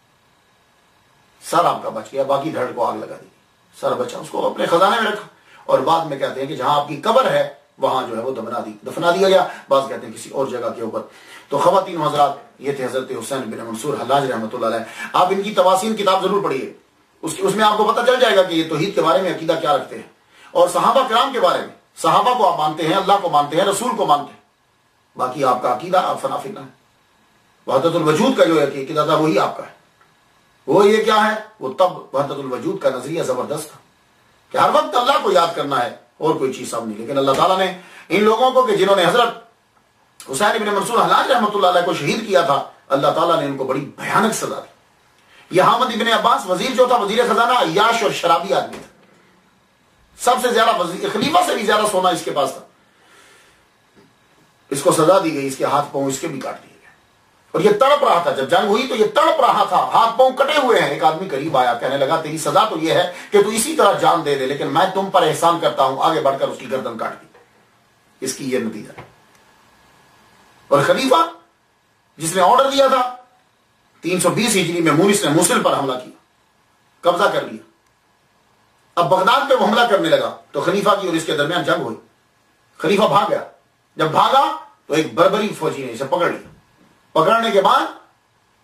سر آپ کا بچ گیا, باقی دھڑ کو آگ لگا دی, سر بچا, اس کو اپنے خزانے میں رکھا. اور بعد میں کہتے ہیں کہ جہاں آپ کی قبر ہے وہاں جو ہے وہ دفنا دیا گیا, بعض کہتے ہیں کسی اور جگہ کے اوپر. تو خواتین و حضرات, یہ تھے حضرت حسین بن منصور حلاج رحمۃ اللہ علیہ. آپ ان کی تواسین کتاب ضرور پڑھیے, اس میں آپ کو پتہ چل جائے گا کہ یہ توحید کے بارے میں عقیدہ کیا رکھتے ہیں, اور صحابہ کرام کے بارے میں. صحابہ کو آپ مانتے ہیں, اللہ کو مانتے ہیں, رسول کو مانتے ہیں, باقی آپ کا عقیدہ آپ فنا فنا ہے. وحدت الوجود کا جو عقیدہ تھا وہی آپ کا ہے. وہ یہ کیا ہے؟ وہ تب وحدت الوجود کا نظریہ زبردست تھا کہ ہر وقت اللہ کو یاد کرنا ہے اور کوئی چیز سب نہیں. لیکن اللہ تعالیٰ نے ان لوگوں کو کہ جنہوں نے حضرت حسین بن منصور حلاج رحمۃ اللہ علیہ کو شہید کیا تھا, اللہ تعالیٰ نے ان کو بڑی بھیانک سزا دی. یہ حامد ابن عباس وزیر جو تھا, وزیر خزانہ, عیاش اور شرابی آدمی تھا. سب سے زیادہ خلیفہ سے بھی زیادہ سونا اس کے پاس تھا. اس کو سزا دی گئی, اس کے ہاتھ پاؤں اس کے بھی کاٹ دیے گئے. اور یہ تڑپ رہا تھا, جب جنگ ہوئی تو یہ تڑپ رہا تھا, ہاتھ پاؤں کٹے ہوئے ہیں. ایک آدمی قریب آیا, کہنے لگا تیری سزا تو یہ ہے کہ تو اسی طرح جان دے دے, لیکن میں تم پر احسان کرتا ہوں. آگے بڑھ کر اس کی گردن کاٹ دی. اس کی یہ نتیجہ ہے. اور خلیفہ جس نے آرڈر دیا تھا 320 ہجری میں مونس نے موصل پر حملہ کیا, قبضہ کر لیا. اب بغداد پہ وہ حملہ کرنے لگا تو خلیفہ کی اور اس کے درمیان جنگ ہوئی. خلیفہ بھاگ گیا. جب بھاگا تو ایک بربری فوجی نے اسے پکڑ لیا. پکڑنے کے بعد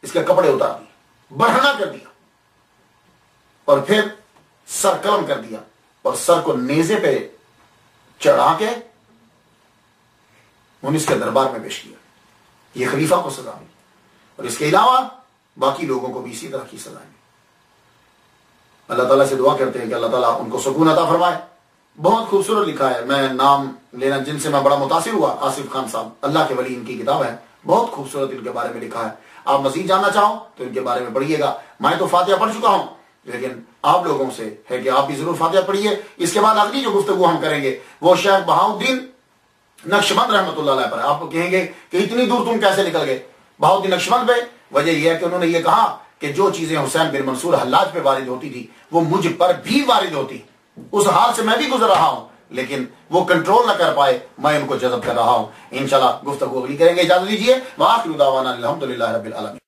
اس کے کپڑے اتار دیے، برہنہ کر دیا، اور پھر سر قلم کر دیا اور سر کو نیزے پہ چڑھا کے انہیں اس کے دربار میں پیش کیا۔ یہ خلیفہ کو سزا ملی، اور اس کے علاوہ باقی لوگوں کو بھی اسی طرح کی سزا ملی۔ اللہ تعالیٰ سے دعا کرتے ہیں کہ اللہ تعالیٰ ان کو سکون عطا فرمائے۔ بہت خوبصورت لکھا ہے، میں نام لینا جن سے میں بڑا متاثر ہوا، آصف خان صاحب، اللہ کے ولی، ان کی کتاب ہے، بہت خوبصورت ان کے بارے میں لکھا ہے۔ آپ مزید جاننا چاہو تو ان کے بارے میں پڑھیے گا۔ میں تو فاتحہ پڑھ چکا ہوں، لیکن آپ لوگوں سے ہے کہ آپ بھی ضرور فاتحہ پڑھیے۔ اس کے بعد اگلی جو گفتگو ہم کریں گے وہ شیخ بہاؤالدین نقشبند رحمۃ اللہ علیہ پر۔ آپ کہیں گے کہ اتنی دور تم کیسے نکل گئے بہاؤالدین نقشبند پہ؟ وجہ یہ ہے کہ انہوں نے یہ کہا کہ جو چیزیں حسین بن منصور حلاج پہ وارد ہوتی تھی وہ مجھ پر بھی وارد ہوتی، اس حال سے میں بھی گزر رہا ہوں، لیکن وہ کنٹرول نہ کر پائے، میں ان کو جذب کر رہا ہوں۔ انشاءاللہ گفتگو اگلی کریں گے، اجازت دیجیے۔ وآخر دعوانا الحمدللہ رب العالمین۔